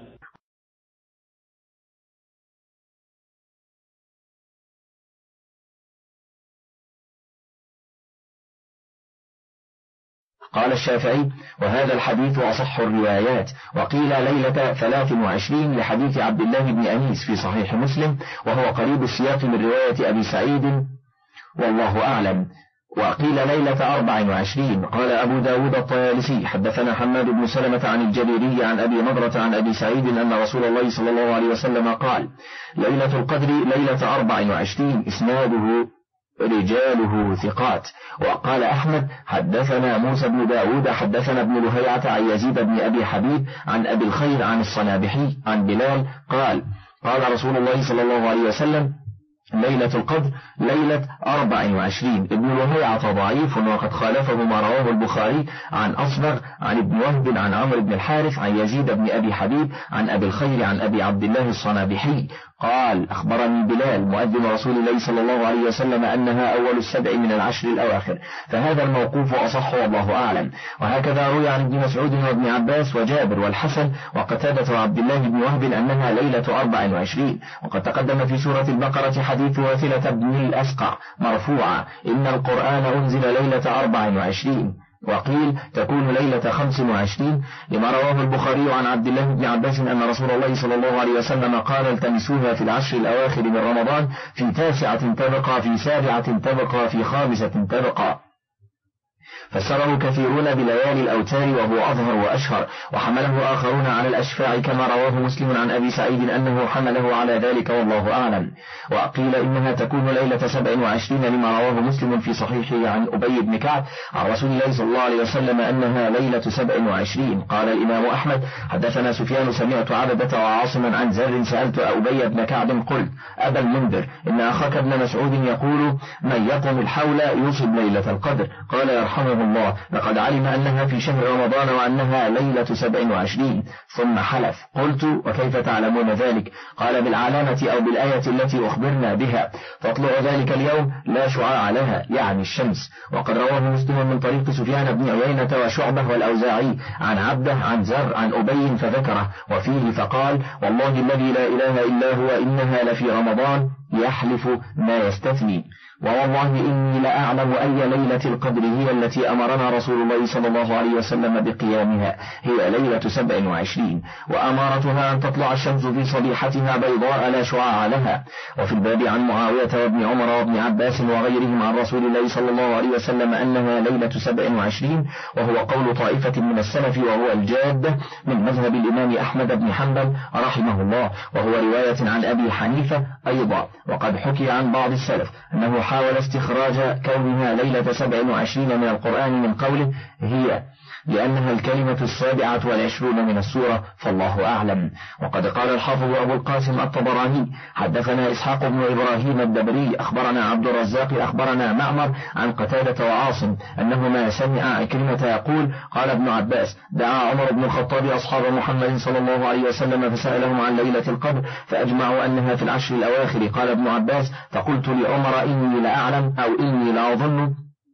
قال الشافعي: وهذا الحديث أصح الروايات. وقيل ليلة 23 لحديث عبد الله بن أنيس في صحيح مسلم، وهو قريب السياق من رواية أبي سعيد والله أعلم. وقيل ليلة 24. قال أبو داود الطيالسي: حدثنا حماد بن سلمة عن الجريري عن أبي نضرة عن أبي سعيد أن رسول الله صلى الله عليه وسلم قال: ليلة القدر ليلة 24، إسناده رجاله ثقات. وقال أحمد: حدثنا موسى بن داود حدثنا ابن لهيعة عن يزيد بن أبي حبيب عن أبي الخير عن الصنابحي عن بلال قال: قال رسول الله صلى الله عليه وسلم: ليلة القدر ليلة 24. ابن لهيعة ضعيف، وقد خالفه ما رواه البخاري عن أصبغ عن ابن وهب عن عمرو بن الحارث عن يزيد بن أبي حبيب عن أبي الخير عن أبي عبد الله الصنابحي قال: أخبرني بلال مؤذن رسول الله صلى الله عليه وسلم أنها أول 7 من العشر الأواخر. فهذا الموقوف أصح والله أعلم. وهكذا روي عن ابن مسعود وابن عباس وجابر والحسن وقتادة وعبد الله بن وهب أنها ليلة 24. وقد تقدم في سورة البقرة حديث واثلة بن الأسقع مرفوعا: إن القرآن أنزل ليلة 24. وقيل تكون ليلة 25 لما رواه البخاري عن عبد الله بن عباس أن رسول الله صلى الله عليه وسلم قال: التمسوها في العشر الأواخر من رمضان، في 9 تبقى، في 7 تبقى، في 5 تبقى. فسره كثيرون بليالي الأوتار، وهو أظهر وأشهر، وحمله آخرون على الأشفاع كما رواه مسلم عن أبي سعيد أنه حمله على ذلك والله أعلم. وقيل إنها تكون ليلة 27 لما رواه مسلم في صحيحه عن أبي بن كعب عن رسول الله صلى الله عليه وسلم أنها ليلة 27. قال الإمام أحمد: حدثنا سفيان سمعت عبدة وعاصما عن زر سألت أبي بن كعب قلت: أبا المنذر، إن أخاك ابن مسعود يقول: من يقم الحول يصب ليلة القدر. قال يرحمه الله: لقد علم أنها في شهر رمضان وأنها ليلة 27. ثم حلف. قلت: وكيف تعلمون ذلك؟ قال: بالعلامة أو بالآية التي أخبرنا بها، تطلع ذلك اليوم لا شعاع لها، يعني الشمس. وقد رواه مسلم من طريق سفيان بن عيينة وشعبة والأوزاعي عن عبده عن زر عن أبي فذكره، وفيه فقال: والله الذي لا إله إلا هو إنها لفي رمضان، يحلف ما يستثني. ووالله إني لأعلم أي ليلة القدر هي التي أمرنا رسول الله صلى الله عليه وسلم بقيامها، هي ليلة 27، وأمارتها أن تطلع الشمس في صبيحتها بيضاء لا شعاع لها. وفي الباب عن معاوية وابن عمر وابن عباس وغيرهم عن رسول الله صلى الله عليه وسلم أنها ليلة 27، وهو قول طائفة من السلف، وهو الجاد من مذهب الإمام أحمد بن حنبل رحمه الله، وهو رواية عن أبي حنيفة أيضا. وقد حكي عن بعض السلف أنه حاول استخراج كونها ليلة 27 من القرآن من قوله هي، لأنها الكلمة 27 من السورة، فالله أعلم. وقد قال الحافظ أبو القاسم الطبراني حدثنا إسحاق بن إبراهيم الدبري أخبرنا عبد الرزاق أخبرنا معمر عن قتادة وعاصم أنهما سمع عكرمة يقول قال ابن عباس دعا عمر بن الخطاب أصحاب محمد صلى الله عليه وسلم فسألهم عن ليلة القدر فأجمعوا أنها في العشر الأواخر. قال ابن عباس فقلت لعمر إني لأعلم أو إني لأظن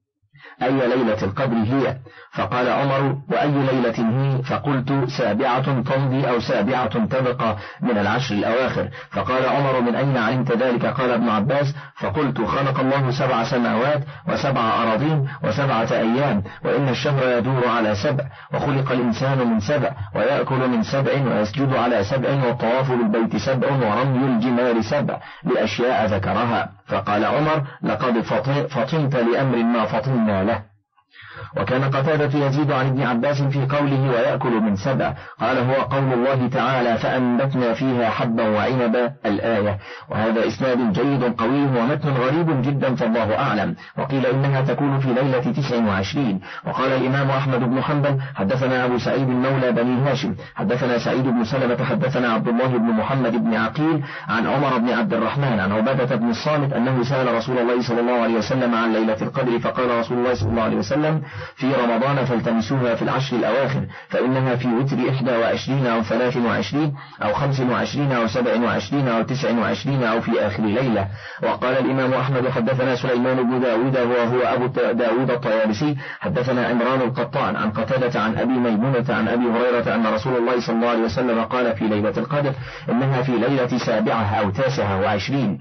أي ليلة القدر هي؟ فقال عمر وأي ليلة هي؟ فقلت 7 تمضي أو 7 تبقى من العشر الأواخر. فقال عمر من أين علمت ذلك؟ قال ابن عباس فقلت خلق الله 7 سماوات و7 أراضين و7 أيام، وإن الشهر يدور على 7، وخلق الإنسان من 7 ويأكل من 7 ويسجد على 7 والطواف بالبيت 7 ورمي الجمال 7 لأشياء ذكرها. فقال عمر لقد فطنت لأمر ما فطنا له. وكان قتادة يزيد عن ابن عباس في قوله ويأكل من 7 قال هو قول الله تعالى فأنبتنا فيها حبا وعنبا الآية. وهذا إسناد جيد قوي ومتن غريب جدا فالله أعلم. وقيل إنها تكون في ليلة 29. وقال الإمام أحمد بن حنبل حدثنا أبو سعيد مولى بني هاشم حدثنا سعيد بن سلمة حدثنا عبد الله بن محمد بن عقيل عن عمر بن عبد الرحمن عن عبادة بن الصامت أنه سأل رسول الله صلى الله عليه وسلم عن ليلة القدر فقال رسول الله صلى الله عليه وسلم في رمضان فالتمسوها في العشر الأواخر فإنها في وتر 21 أو 23 أو 25 أو 27 أو 29 أو في آخر ليلة. وقال الإمام أحمد حدثنا سليمان بن داود وهو أبو داود الطيالسي حدثنا عمران القطان عن قتادة عن أبي ميمونة عن أبي هريرة أن رسول الله صلى الله عليه وسلم قال في ليلة القدر إنها في ليلة 7 أو 29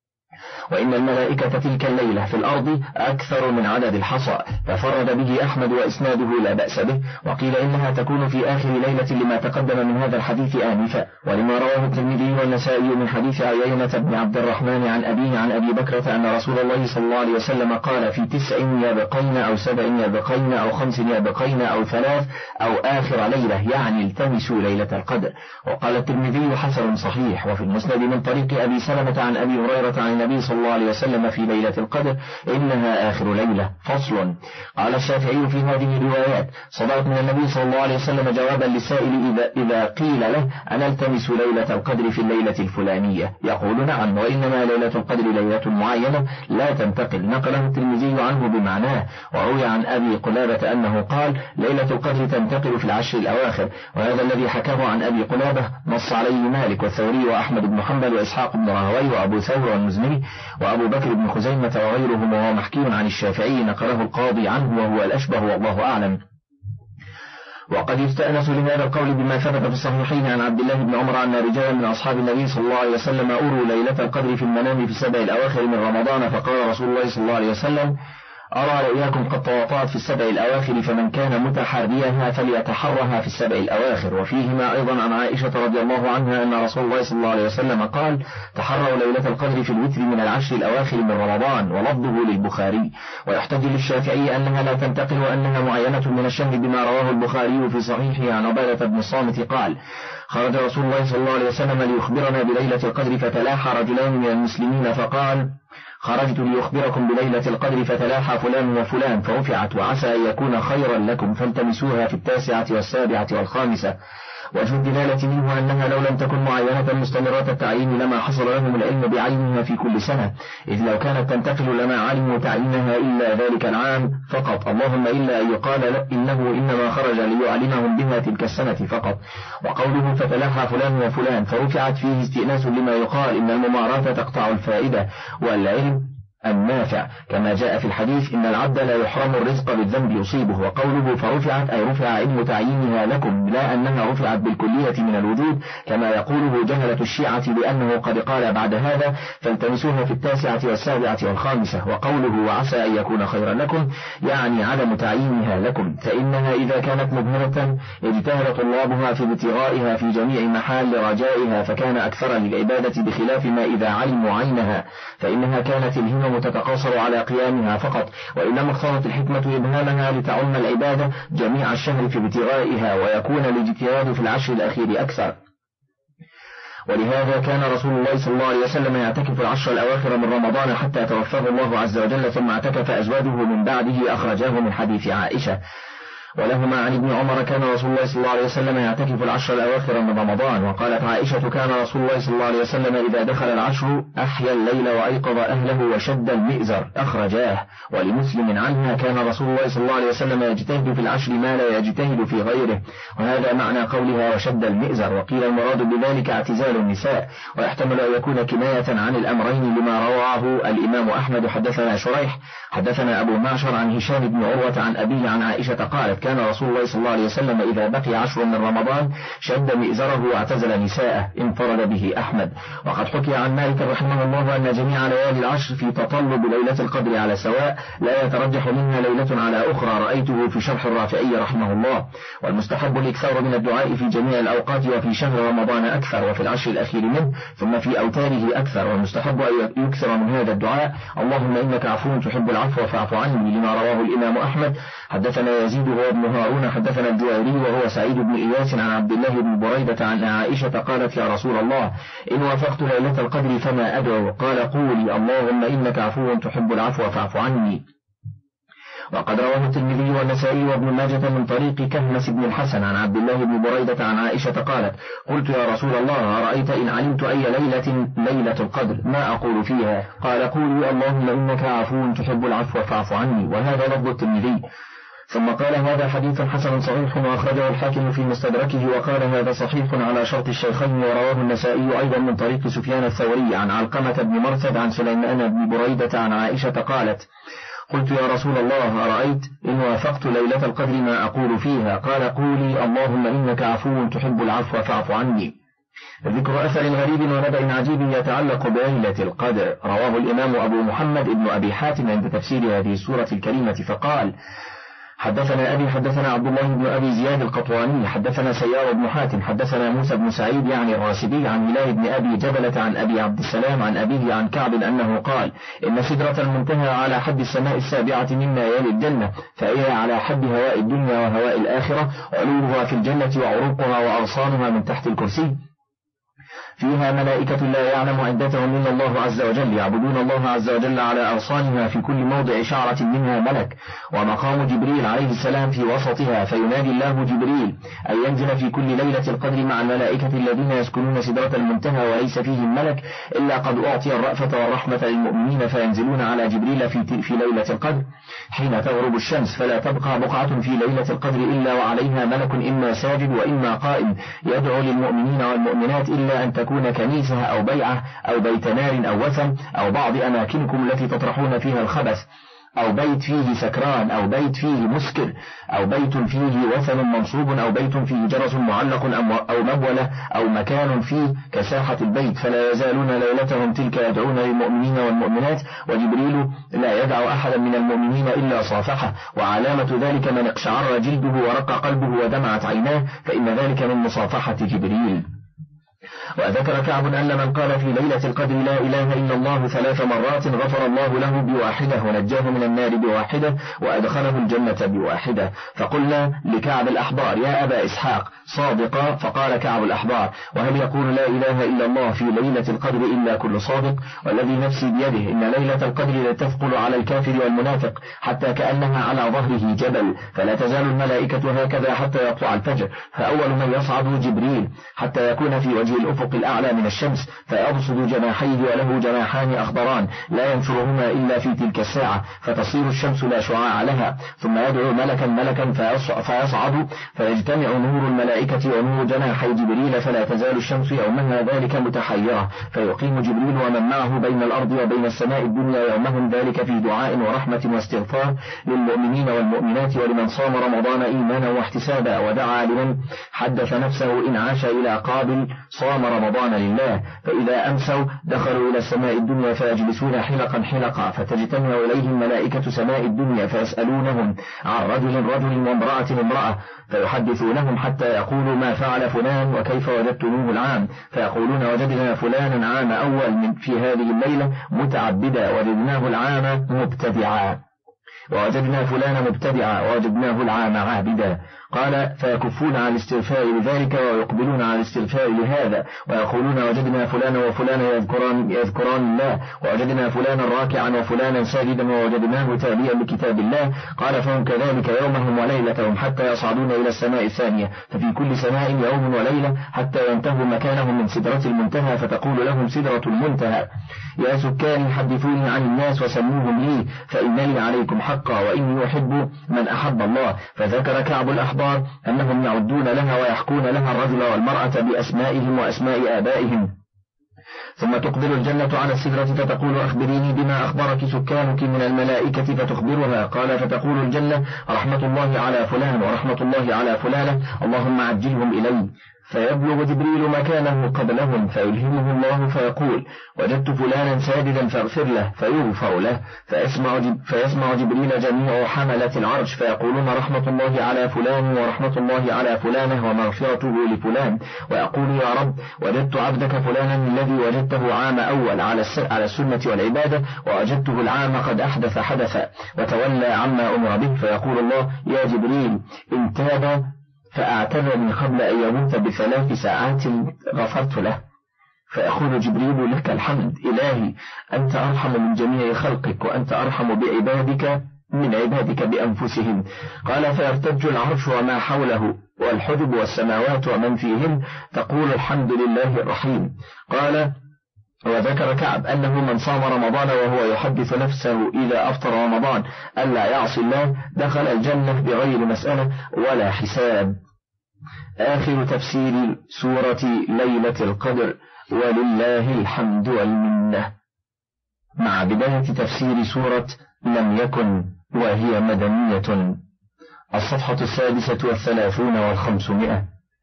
وإن الملائكة تلك الليلة في الأرض أكثر من عدد الحصى. ففرد به أحمد وإسناده لا بأس به. وقيل إنها تكون في آخر ليلة لما تقدم من هذا الحديث آنفا ولما رواه الترمذي والنسائي من حديث عيينة بن عبد الرحمن عن أبيه عن أبي بكرة أن رسول الله صلى الله عليه وسلم قال في 9 يبقين أو 7 يبقين أو 5 يبقين أو 3 أو آخر ليلة يعني التمسوا ليلة القدر. وقال الترمذي حسن صحيح. وفي المسند من طريق أبي سلمة عن أبي هريرة عن النبي صلى الله عليه وسلم في ليلة القدر إنها آخر ليلة. فصل. قال الشافعي في هذه الروايات صدرت من النبي صلى الله عليه وسلم جوابا للسائل إذا قيل له أنا التمس ليلة القدر في الليلة الفلانية يقول نعم وإنما ليلة القدر ليلة معينة لا تنتقل. نقله الترمذي عنه بمعناه. وروي عن أبي قلابة أنه قال ليلة القدر تنتقل في العشر الأواخر. وهذا الذي حكاه عن أبي قلابة نص عليه مالك والثوري وأحمد بن حنبل وإسحاق بن راهوي وأبو ثور والمزني وأبو بكر بن خزيمة وغيرهم وهو محكي عن الشافعي نقله القاضي عنه وهو الأشبه والله أعلم. وقد يستأنس لهذا القول بما ثبت في الصحيحين عن عبد الله بن عمر أن رجالا من أصحاب النبي صلى الله عليه وسلم أروا ليلة القدر في المنام في 7 الأواخر من رمضان فقال رسول الله صلى الله عليه وسلم أرى رؤياكم قد تواطأت في 7 الأواخر فمن كان متحريها فليتحرها في 7 الأواخر. وفيهما أيضا عن عائشة رضي الله عنها أن رسول الله صلى الله عليه وسلم قال تحروا ليلة القدر في الوتر من العشر الأواخر من رمضان ولفظه للبخاري. ويحتج للشافعي أنها لا تنتقل وأنها معينة من الشهر بما رواه البخاري في صحيحه عن عبادة بن الصامت قال خرج رسول الله صلى الله عليه وسلم ليخبرنا بليلة القدر فتلاحى رجلان من المسلمين فقال خرجت ليخبركم بليلة القدر فتلاحى فلان وفلان فرفعت وعسى أن يكون خيرا لكم فالتمسوها في 9 و7 و5. وجه الدلالة منه أنها لو لم تكن معينة مستمرة التعيين لما حصل لهم العلم بعينها في كل سنة إذ لو كانت تنتقل لما علموا تعيينها إلا ذلك العام فقط اللهم إلا أن يقال إنه إنما خرج ليعلمهم بها تلك السنة فقط. وقوله فتلاحى فلان وفلان فرفعت فيه استئناس لما يقال إن المماراة تقطع الفائدة والعلم النافع كما جاء في الحديث إن العبد لا يحرم الرزق بالذنب يصيبه. وقوله فرفعت أي رفع علم تعيينها لكم لا أنها رفعت بالكلية من الوجود كما يقوله جهلة الشيعة لأنه قد قال بعد هذا فالتمسوها في 9 و7 و5. وقوله وعسى أن يكون خيرا لكم يعني عدم تعيينها لكم فإنها إذا كانت مبهرة اجتهد طلابها في ابتغائها في جميع محال رجائها فكان أكثر للعبادة بخلاف ما إذا علموا عينها فإنها كانت الهمم تتقاصر على قيامها فقط. وإنما اقتضت الحكمة إبهامها لتعم العبادة جميع الشهر في ابتغائها ويكون الاجتهاد في العشر الأخير أكثر. ولهذا كان رسول الله صلى الله عليه وسلم يعتكف العشر الأواخر من رمضان حتى توفاه الله عز وجل، ثم اعتكف أزواجه من بعده، أخرجاه من حديث عائشة. ولهما عن ابن عمر كان رسول الله صلى الله عليه وسلم يعتكف العشر الأواخر من رمضان. وقالت عائشة كان رسول الله صلى الله عليه وسلم إذا دخل العشر أحيا الليل وأيقظ أهله وشد المئزر، أخرجاه. ولمسلم عنها كان رسول الله صلى الله عليه وسلم يجتهد في العشر ما لا يجتهد في غيره، وهذا معنى قولها وشد المئزر. وقيل المراد بذلك اعتزال النساء، ويحتمل أن يكون كناية عن الأمرين لما رواه الإمام أحمد. حدثنا شريح حدثنا أبو معشر عن هشام بن عروة عن أبيه عن عائشة قالت كان رسول الله صلى الله عليه وسلم إذا بقي 10 من رمضان شد مئزره واعتزل نساءه، انفرد به أحمد. وقد حكي عن مالك رحمه الله أن جميع ليالي العشر في تطلب ليلة القدر على سواء، لا يترجح منها ليلة على أخرى، رأيته في شرح الرافعي رحمه الله. والمستحب الإكثار من الدعاء في جميع الأوقات، وفي شهر رمضان أكثر، وفي العشر الأخير منه، ثم في أوتاره أكثر. والمستحب أن يكثر من هذا الدعاء اللهم إنك عفو تحب العفو فاعف عني، لما رواه الإمام أحمد. حدثنا يزيد هو ابن هارون حدثنا الجويري وهو سعيد بن إياس عن عبد الله بن بريدة عن عائشة قالت يا رسول الله إن وافقت ليلة القدر فما أدعو؟ قال قولي اللهم إنك عفو تحب العفو فاعف عني. وقد رواه الترمذي والنسائي وابن ماجة من طريق كهمس بن الحسن عن عبد الله بن بريدة عن عائشة قالت قلت يا رسول الله أرأيت إن علمت أي ليلة القدر ما أقول فيها؟ قال قولي اللهم إنك عفو تحب العفو فاعف عني. وهذا لفظ الترمذي. ثم قال هذا حديث حسن صحيح، وأخرجه الحاكم في مستدركه، وقال هذا صحيح على شرط الشيخين. ورواه النسائي أيضا من طريق سفيان الثوري عن علقمة بن مرثد عن سليمان بن بريدة عن عائشة قالت قلت يا رسول الله أرأيت إن وافقت ليلة القدر ما أقول فيها؟ قال قولي اللهم إنك عفو تحب العفو فاعف عني. ذكر أثر غريب ونبأ عجيب يتعلق بليلة القدر رواه الإمام أبو محمد ابن أبي حاتم عند تفسير هذه السورة الكريمة فقال حدثنا أبي حدثنا عبد الله بن أبي زياد القطواني حدثنا سيار بن حاتم حدثنا موسى بن سعيد يعني الراشدي عن هلال بن أبي جبلة عن أبي عبد السلام عن أبيه عن كعب أنه قال إن سدرة المنتهى على حد السماء السابعة مما يلي الجنة، فهي على حد هواء الدنيا وهواء الآخرة، علوها في الجنة وعروقها وأغصانها من تحت الكرسي، فيها ملائكة لا يعلم عدتهم إلا الله عز وجل، يعبدون الله عز وجل على أغصانها في كل موضع شعرة منها ملك، ومقام جبريل عليه السلام في وسطها، فينادي الله جبريل أن ينزل في كل ليلة القدر مع الملائكة الذين يسكنون سدرة المنتهى وليس فيهم ملك إلا قد أعطي الرأفة والرحمة للمؤمنين، فينزلون على جبريل في ليلة القدر حين تغرب الشمس، فلا تبقى بقعة في ليلة القدر إلا وعليها ملك إما ساجد وإما قائم يدعو للمؤمنين والمؤمنات، إلا أن تكون كنيسة أو بيعة أو بيت نار أو وثن أو بعض أماكنكم التي تطرحون فيها الخبث، أو بيت فيه سكران أو بيت فيه مسكر أو بيت فيه وثن منصوب أو بيت فيه جرس معلق أو مبولة أو مكان فيه كساحة البيت، فلا يزالون ليلتهم تلك يدعون للمؤمنين والمؤمنات، وجبريل لا يدع أحدا من المؤمنين إلا صافحه، وعلامة ذلك من اقشعر جلده ورق قلبه ودمعت عيناه، فإن ذلك من مصافحة جبريل. وذكر كعب أن من قال في ليلة القدر لا إله إلا الله 3 مرات غفر الله له بواحدة ونجاه من النار بواحدة وأدخله الجنة بواحدة. فقلنا لكعب الأحبار يا أبا إسحاق صادقا؟ فقال كعب الأحبار وهل يقول لا إله إلا الله في ليلة القدر إلا كل صادق؟ والذي نفسي بيده إن ليلة القدر تثقل على الكافر والمنافق حتى كأنها على ظهره جبل، فلا تزال الملائكة هكذا حتى يطلع الفجر، فأول من يصعد جبريل حتى يكون في وجه الأفق الأعلى من الشمس، فيبسط جناحيه وله جناحان أخضران لا ينشرهما إلا في تلك الساعة، فتصير الشمس لا شعاع لها، ثم يدعو ملكا فيصعد فيجتمع نور الملائكة ونور جناحي جبريل، فلا تزال الشمس يومها ذلك متحيرة، فيقيم جبريل ومن معه بين الأرض وبين السماء الدنيا يومهم ذلك في دعاء ورحمة واستغفار للمؤمنين والمؤمنات ولمن صام رمضان إيمانا واحتسابا، ودعا لمن حدث نفسه إن عاش إلى قابل صام رمضان لله، فإذا أمسوا دخلوا إلى السماء الدنيا فيجلسون حلقا فتجتمع إليهم ملائكة سماء الدنيا فيسألونهم عن رجل وامرأة فيحدثونهم حتى يقولوا ما فعل فلان وكيف وجدتموه العام، فيقولون وجدنا فلانا عام أول في هذه الليلة متعبدا وجدناه العام مبتدعا، ووجدنا فلان مبتدعا ووجدناه العام عابدا. قال فيكفون عن الاستغفار لذلك ويقبلون على الاستغفار لهذا ويقولون وجدنا فلانا وفلانا يذكران الله ووجدنا فلانا راكعا وفلانا ساجدا ووجدناه تاليا لكتاب الله. قال فهم كذلك يومهم وليلتهم حتى يصعدون إلى السماء الثانية، ففي كل سماء يوم وليلة حتى ينتهوا مكانهم من سدرة المنتهى فتقول لهم سدرة المنتهى يا سكاني حدثوني عن الناس وسموهم لي فإن لي عليكم حقا وإني أحب من أحب الله. فذكر كعب الأحبار أنهم يعدون لها ويحكون لها الرجل والمرأة بأسمائهم وأسماء آبائهم، ثم تقبل الجنة على السدرة فتقول أخبريني بما أخبرك سكانك من الملائكة فتخبرها. قال فتقول الجنة رحمة الله على فلان ورحمة الله على فلانة اللهم عجلهم إلي. فيبلغ جبريل مكانه قبلهم فيلهمه الله فيقول وجدت فلانا ساجدا فاغفر له فيغفر له. فيسمع جبريل جميع حملة العرش فيقولون رحمة الله على فلان ورحمة الله على فلانة ومغفرته لفلان. ويقول يا رب وجدت عبدك فلانا الذي وجدته عام أول على السنة والعبادة ووجدته العام قد أحدث حدثا وتولى عما أمر به. فيقول الله يا جبريل إن تاب فأعتذرني قبل أن يموت ب3 ساعات غفرت له. فيقول جبريل لك الحمد إلهي أنت أرحم من جميع خلقك وأنت أرحم بعبادك من عبادك بأنفسهم. قال فيرتج العرش وما حوله والحجب والسماوات ومن فيهن تقول الحمد لله الرحيم. قال وذكر كعب أنه من صام رمضان وهو يحدث نفسه إذا أفطر رمضان ألا يعصي الله دخل الجنة بغير مسألة ولا حساب. آخر تفسير سورة ليلة القدر ولله الحمد والمنة، مع بداية تفسير سورة لم يكن وهي مدنية. الصفحة 36 و500.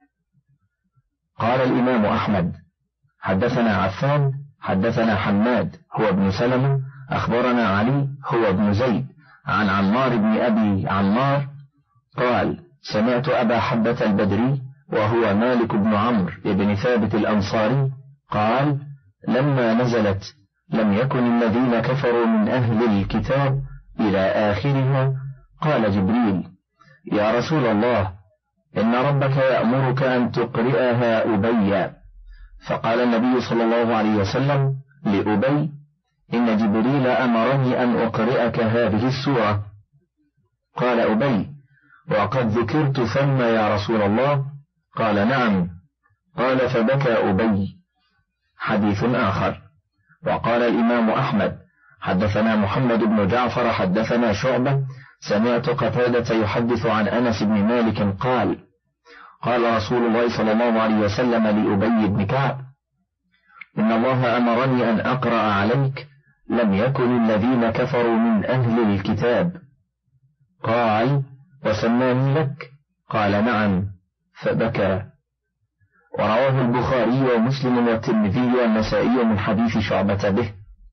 قال الإمام أحمد حدثنا عفان حدثنا حماد هو ابن سلمة أخبرنا علي هو ابن زيد عن عمار بن أبي عمار قال سمعت أبا حبة البدري وهو مالك بن عمرو بن ثابت الأنصاري قال لما نزلت لم يكن الذين كفروا من أهل الكتاب إلى آخرها قال جبريل يا رسول الله إن ربك يأمرك أن تقرئها أبي. فقال النبي صلى الله عليه وسلم لأبي إن جبريل أمرني أن أقرئك هذه السورة. قال أبي وقد ذكرت ثم يا رسول الله؟ قال نعم. قال فبكى أبي. حديث آخر. وقال الإمام أحمد حدثنا محمد بن جعفر حدثنا شعبة سمعت قتادة يحدث عن أنس بن مالك قال قال رسول الله صلى الله عليه وسلم لأبي بن كعب إن الله أمرني أن أقرأ عليك لم يكن الذين كفروا من أهل الكتاب. قال وسماني لك؟ قال نعم. فبكى. ورواه البخاري ومسلم والترمذي والنسائي من حديث شعبة به.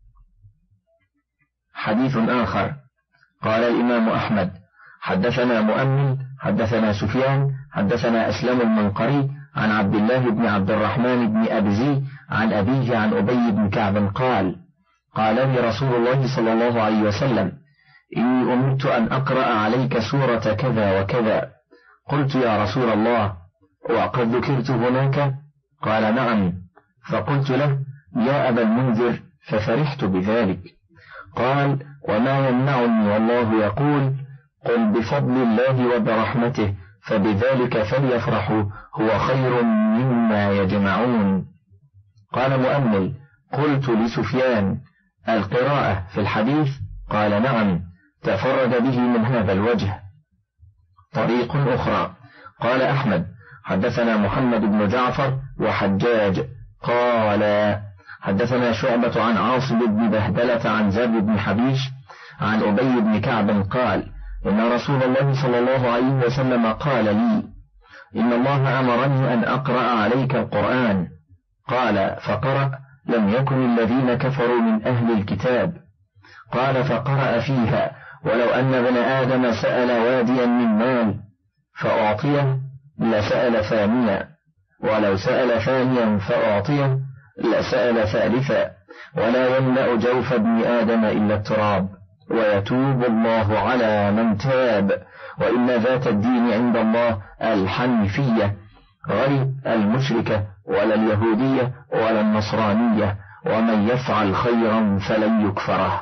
حديث آخر. قال الإمام أحمد حدثنا مؤمل حدثنا سفيان حدثنا أسلم المنقري عن عبد الله بن عبد الرحمن بن أبزي عن أبيه عن أبي بن كعب قال قال لي رسول الله صلى الله عليه وسلم إني أمرت أن أقرأ عليك سورة كذا وكذا. قلت يا رسول الله وقد ذكرت هناك؟ قال نعم. فقلت له يا أبا المنذر ففرحت بذلك. قال وما يمنعني والله يقول قل بفضل الله وبرحمته فبذلك فليفرحوا هو خير مما يجمعون. قال مؤمل قلت لسفيان القراءة في الحديث؟ قال نعم تفرد به من هذا الوجه. طريق أخرى. قال أحمد حدثنا محمد بن جعفر وحجاج قال حدثنا شعبة عن عاصم بن بهدلة عن زر بن حبيش عن أبي بن كعب قال إن رسول الله صلى الله عليه وسلم قال لي إن الله أمرني أن أقرأ عليك القرآن. قال فقرأ لم يكن الذين كفروا من أهل الكتاب. قال فقرأ فيها ولو أن ابن آدم سأل واديا من مال فأعطيه لسأل ثانيا ولو سأل ثانيا فأعطيه لسأل ثالثا ولا يملأ جوف ابن آدم إلا التراب ويتوب الله على من تاب، وإن ذات الدين عند الله الحنيفية، غير المشركة ولا اليهودية ولا النصرانية، ومن يفعل خيرا فلن يكفره.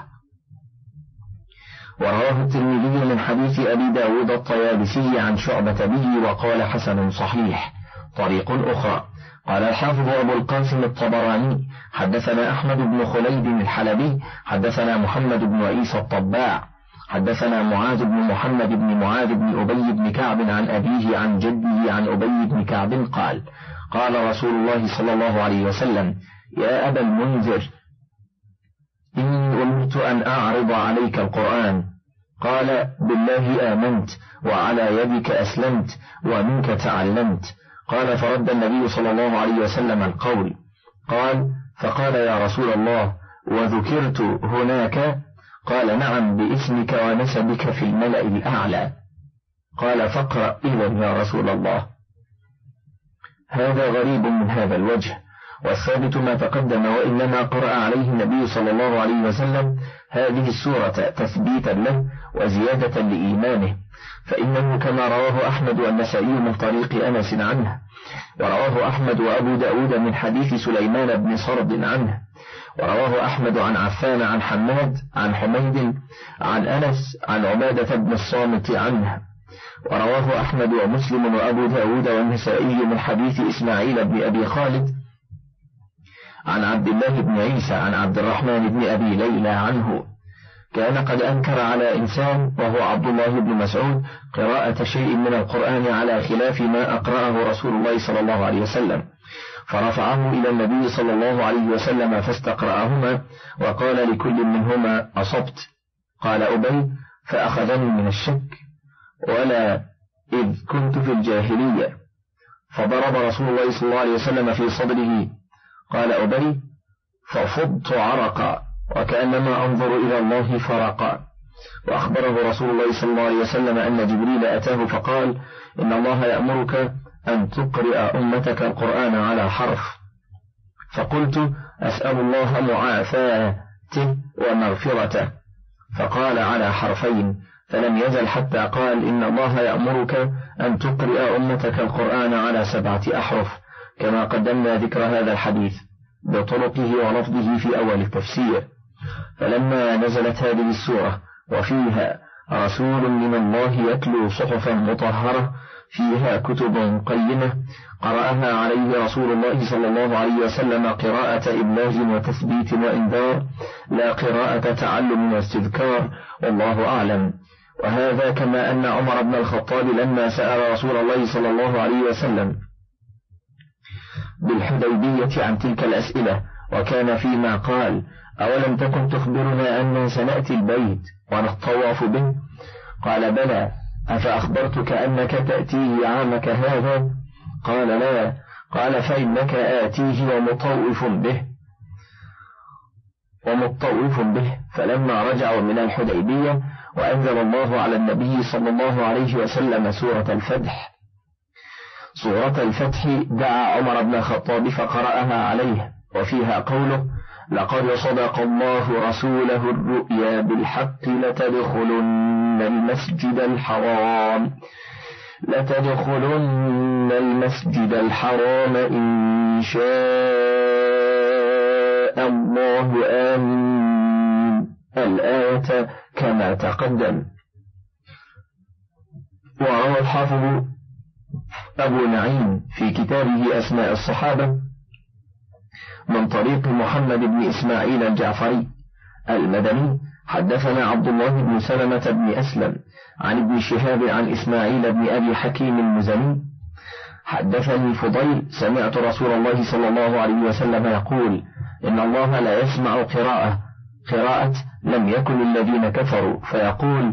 ورواه الترمذي من حديث أبي داود الطيالسي عن شعبة به وقال حسن صحيح. طريق أخرى. قال الحافظ أبو القاسم الطبراني حدثنا أحمد بن خليد الحلبي حدثنا محمد بن عيسى الطباع حدثنا معاذ بن محمد بن معاذ بن أبي بن كعب عن أبيه عن جده عن أبي بن كعب قال قال رسول الله صلى الله عليه وسلم: يا أبا المنذر، إني أمرت أن أعرض عليك القرآن. قال: بالله آمنت، وعلى يدك أسلمت، ومنك تعلمت. قال: فرد النبي صلى الله عليه وسلم القول. قال: فقال: يا رسول الله، وذكرت هناك؟ قال: نعم، باسمك ونسبك في الملأ الأعلى. قال: فاقرأ إذن يا رسول الله. هذا غريب من هذا الوجه، والثابت ما تقدم، وإنما قرأ عليه النبي صلى الله عليه وسلم هذه السورة تثبيتا له وزيادة لإيمانه، فإنه كما رواه أحمد والنسائي من طريق أنس عنه، ورواه أحمد وأبو داود من حديث سليمان بن صرد عنه، ورواه أحمد عن عفان عن حماد عن حميد عن أنس عن عبادة بن الصامت عنه، ورواه أحمد ومسلم وأبو داود والنسائي من حديث إسماعيل بن أبي خالد عن عبد الله بن عيسى عن عبد الرحمن بن أبي ليلى عنه: كان قد أنكر على إنسان وهو عبد الله بن مسعود قراءة شيء من القرآن على خلاف ما أقرأه رسول الله صلى الله عليه وسلم، فرفعه إلى النبي صلى الله عليه وسلم فاستقرأهما، وقال لكل منهما: أصبت. قال أبي: فأخذني من الشك، ولا إذ كنت في الجاهلية، فضرب رسول الله صلى الله عليه وسلم في صدره. قال أبي: ففضت عرقا، وكأنما أنظر إلى الله فرقا. وأخبره رسول الله صلى الله عليه وسلم أن جبريل أتاه فقال: إن الله يأمرك أن تقرأ أمتك القرآن على حرف. فقلت: أسأل الله معافاته ومغفرته. فقال: على حرفين. فلم يزل حتى قال: إن الله يأمرك أن تقرأ أمتك القرآن على 7 أحرف، كما قدمنا ذكر هذا الحديث بطرقه ولفظه في أول التفسير. فلما نزلت هذه السورة وفيها رسول من الله يتلو صحفا مطهرة فيها كتب قيمة، قرأها عليه رسول الله صلى الله عليه وسلم قراءة إبلاغ وتثبيت وإنذار، لا قراءة تعلم واستذكار، والله أعلم. وهذا كما أن عمر بن الخطاب لما سأل رسول الله صلى الله عليه وسلم بالحديبية عن تلك الأسئلة، وكان فيما قال: أولم تكن تخبرنا أن سنأتي البيت ونطواف به؟ قال: بلى، أفأخبرتك أنك تأتيه عامك هذا؟ قال: لا. قال: فإنك آتيه ومطوف به. فلما رجعوا من الحديبية وأنزل الله على النبي صلى الله عليه وسلم سورة الفتح دعا عمر بن الخطاب فقرأها عليه، وفيها قوله: لقد صدق الله رسوله الرؤيا بالحق لتدخلن المسجد الحرام إن شاء الله آمين. الآية كما تقدم. وروى الحافظ أبو نعيم في كتابه أسماء الصحابة من طريق محمد بن إسماعيل الجعفري المدني حدثنا عبد الله بن سلمة بن أسلم عن ابن شهاب عن إسماعيل بن أبي حكيم المزني حدثني فضيل سمعت رسول الله صلى الله عليه وسلم يقول: إن الله لا يسمع قراءة لم يكن الذين كفروا، فيقول: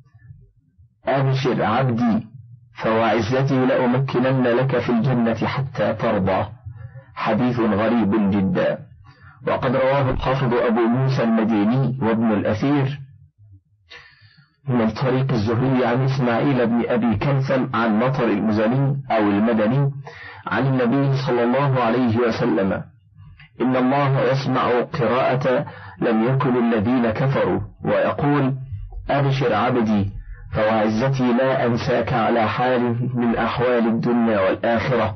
أبشر عبدي فوعزتي لأمكنن لك في الجنة حتى ترضى. حديث غريب جدا. وقد رواه الحافظ أبو موسى المديني وابن الأثير من طريق الزهري عن إسماعيل بن أبي كنثم عن مطر المزني أو المدني عن النبي صلى الله عليه وسلم: إن الله يسمع قراءة لم يكن الذين كفروا ويقول أبشر عبدي فوعزتي لا أنساك على حال من أحوال الدنيا والآخرة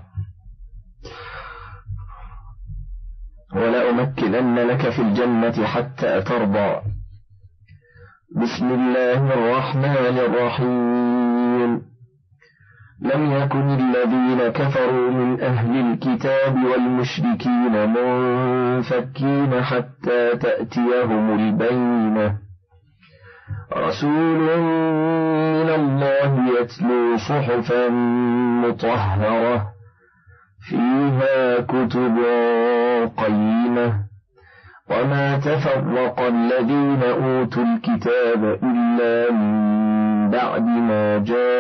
ولأمكنن لك في الجنة حتى ترضى. بسم الله الرحمن الرحيم. لم يكن الذين كفروا من أهل الكتاب والمشركين منفكين حتى تأتيهم البينة رسول من الله يتلو صحفا مطهرة فيها كتب قيمة وما تفرق الذين أوتوا الكتاب إلا من بعد ما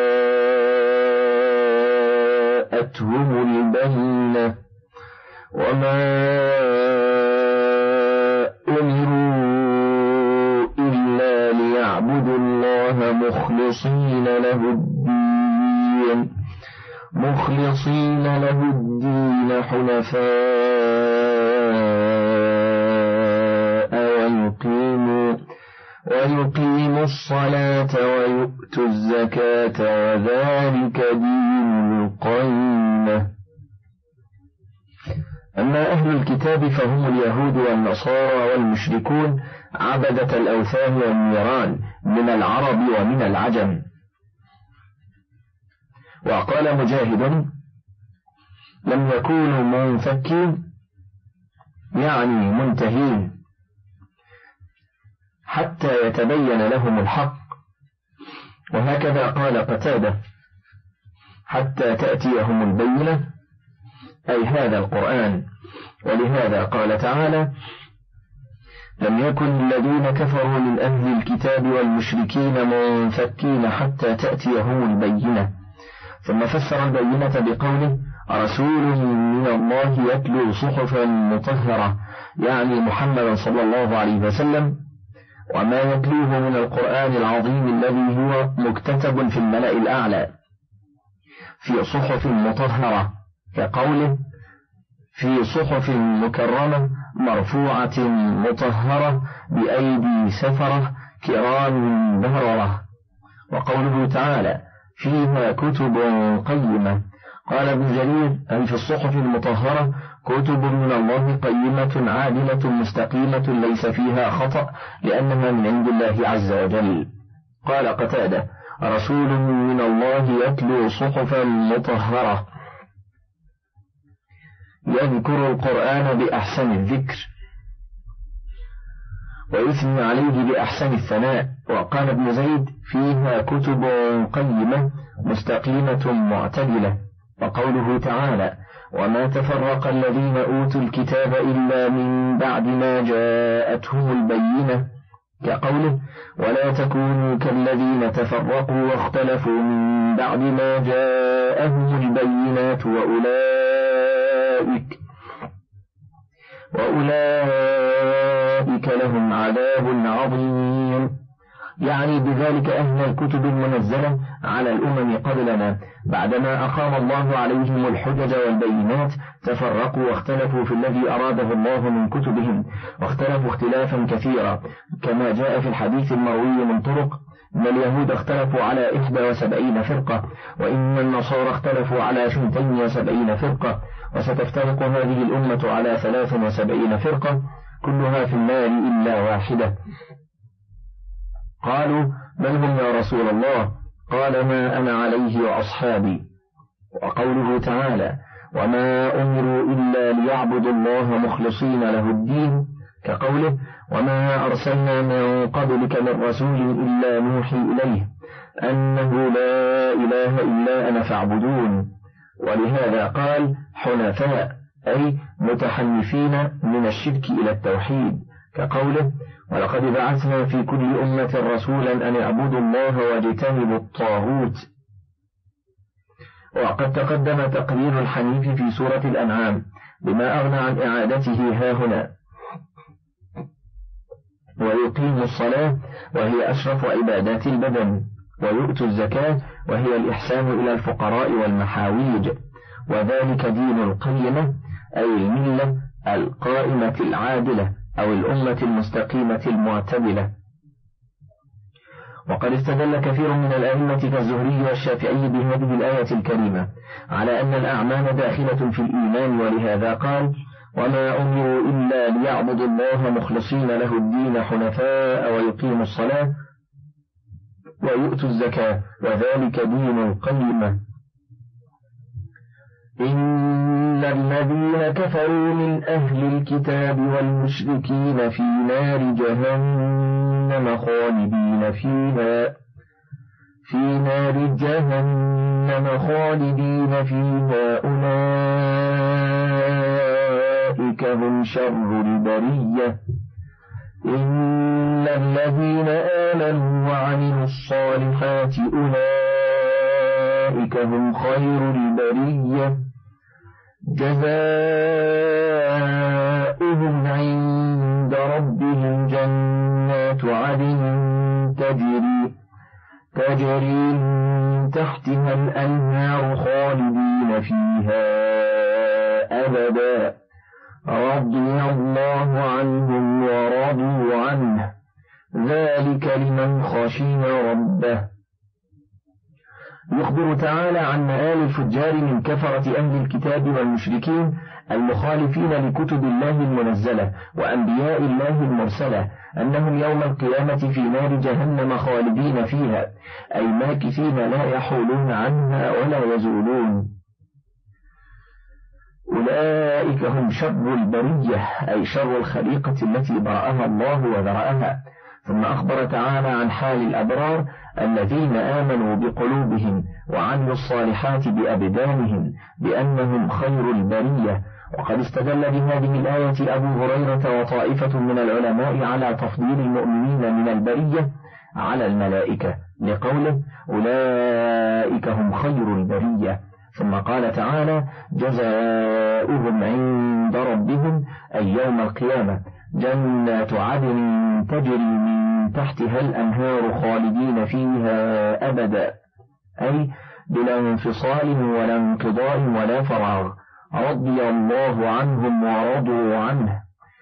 جاءتهم البينة وما أمروا إلا ليعبدوا الله مخلصين له الدين حنفاء ويقيموا الصلاة ويؤتوا الزكاة وذلك دين القيمة. أما أهل الكتاب فهم اليهود والنصارى والمشركون عبدة الأوثان والنيران من العرب ومن العجم. وقال مجاهد لم يكونوا منفكين يعني منتهين حتى يتبين لهم الحق. وهكذا قال قتادة حتى تأتيهم البينة أي هذا القرآن. ولهذا قال تعالى لم يكن الذين كفروا من أهل الكتاب والمشركين منفكين حتى تأتيهم البينة. ثم فسر البينة بقوله رسول من الله يتلو صحفا مطهرة يعني محمد صلى الله عليه وسلم وما يتلوه من القرآن العظيم الذي هو مكتتب في الملأ الأعلى في صحف مطهرة كقوله في صحف مكرمة مرفوعة مطهرة بأيدي سفرة كرام بررة. وقوله تعالى فيها كتب قيمة قال ابن جرير أي في الصحف المطهرة كتب من الله قيمة عادلة مستقيمة ليس فيها خطأ لأنها من عند الله عز وجل. قال قتادة رسول من الله يتلو صحفا مطهرة يذكر القرآن بأحسن الذكر ويثني عليه بأحسن الثناء. وقال ابن زيد فيها كتب قيمة مستقيمة معتدلة. وقوله تعالى وما تفرق الذين أوتوا الكتاب إلا من بعد ما جاءتهم البينة كقوله ولا تكونوا كالذين تفرقوا واختلفوا من بعد ما جاءهم البينات وأولئك لهم عذاب عظيم يعني بذلك أهل الكتب المنزلة على الأمم قبلنا بعدما أقام الله عليهم الحجج والبينات تفرقوا واختلفوا في الذي أراده الله من كتبهم واختلفوا اختلافا كثيرا كما جاء في الحديث المروي من طرق إن اليهود اختلفوا على 71 فرقة وإن النصارى اختلفوا على 72 فرقة وستفترق هذه الأمة على 73 فرقة كلها في النار إلا واحدة. قالوا من هم يا رسول الله؟ قال ما أنا عليه وأصحابي. وقوله تعالى وما أمروا إلا ليعبدوا الله مخلصين له الدين كقوله وما أرسلنا من قبلك من رسول إلا نوحي إليه أنه لا إله إلا أنا فاعبدون. ولهذا قال حنفاء أي متحنفين من الشرك إلى التوحيد كقوله ولقد بعثنا في كل أمة رسولا أن اعبدوا الله واجتنبوا الطاغوت. وقد تقدم تقرير الحنيف في سورة الأنعام بما أغنى عن إعادته هاهنا. ويقيم الصلاة وهي أشرف عبادات البدن ويؤتوا الزكاة وهي الإحسان إلى الفقراء والمحاويج وذلك دين القيمة أي الملة القائمة العادلة أو الأمة المستقيمة المعتدلة. وقد استدل كثير من الأئمة كالزهري والشافعي بهذه الآية الكريمة على أن الأعمال داخلة في الإيمان، ولهذا قال: وما أمروا إلا ليعبدوا الله مخلصين له الدين حنفاء ويقيموا الصلاة ويؤتوا الزكاة وذلك دين القيمة. إن الذين كفروا من أهل الكتاب والمشركين في نار جهنم خالدين فيها أولئك هم شر البرية. إن الذين آمنوا وعملوا الصالحات أولئك هم خير البرية، جزاؤهم عند ربهم جنات عدن تجري من تحتها الأنهار خالدين فيها أبدا، رضي الله عنهم ورضوا عنه، ذلك لمن خشي ربه. يخبر تعالى عن مآل الفجار من كفرة أهل الكتاب والمشركين المخالفين لكتب الله المنزلة وأنبياء الله المرسلة أنهم يوم القيامة في نار جهنم خالدين فيها، أي ماكثين لا يحولون عنها ولا يزولون. أولئك هم شر البرية، أي شر الخليقة التي برأها الله وذرأها. ثم أخبر تعالى عن حال الأبرار الذين آمنوا بقلوبهم وعملوا الصالحات بأبدانهم بأنهم خير البرية. وقد استدل بهذه الآية أبو هريرة وطائفة من العلماء على تفضيل المؤمنين من البرية على الملائكة لقوله: أولئك هم خير البرية. ثم قال تعالى: جزاؤهم عند ربهم، أي يوم القيامة، جنات عدن تجري من تحتها الأنهار خالدين فيها أبدا، أي بلا انفصال ولا انقضاء ولا فراغ، رضي الله عنهم ورضوا عنه،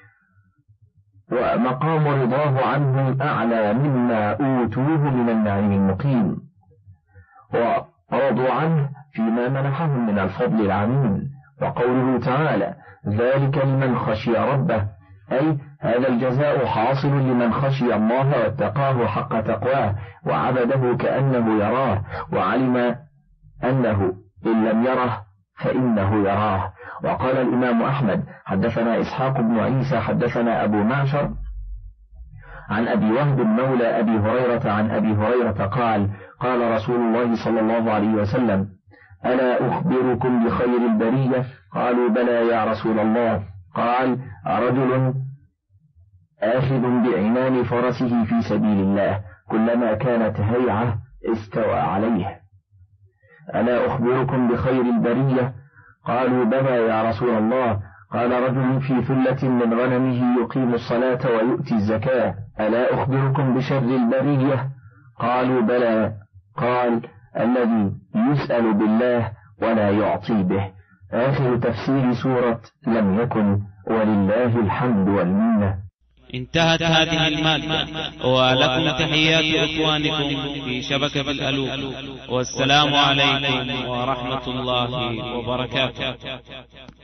ومقام رضاه عنهم أعلى مما أوتوه من النعيم المقيم، ورضوا عنه فيما منحهم من الفضل العميم. وقوله تعالى: ذلك لمن خشي ربه، أي هذا الجزاء حاصل لمن خشي الله واتقاه حق تقواه وعبده كأنه يراه، وعلم أنه إن لم يره فإنه يراه. وقال الإمام أحمد: حدثنا إسحاق بن عيسى حدثنا أبو معشر عن أبي وهب مولى أبي هريرة عن أبي هريرة قال: قال رسول الله صلى الله عليه وسلم: ألا أخبركم بخير البرية؟ قالوا: بلى يا رسول الله. قال: رجل آخذ بعنان فرسه في سبيل الله، كلما كانت هيعة استوى عليه. ألا أخبركم بخير البرية؟ قالوا: بلى يا رسول الله. قال: رجل في ثلة من غنمه يقيم الصلاة ويؤتي الزكاة. ألا أخبركم بشر البرية؟ قالوا: بلى. قال: الذي يسأل بالله ولا يعطي به. آخر تفسير سورة لم يكن، ولله الحمد والمنة. انتهت هذه المادة، ولكم تحيات إخوانكم في شبكة الألوف، والسلام عليكم ورحمة الله وبركاته.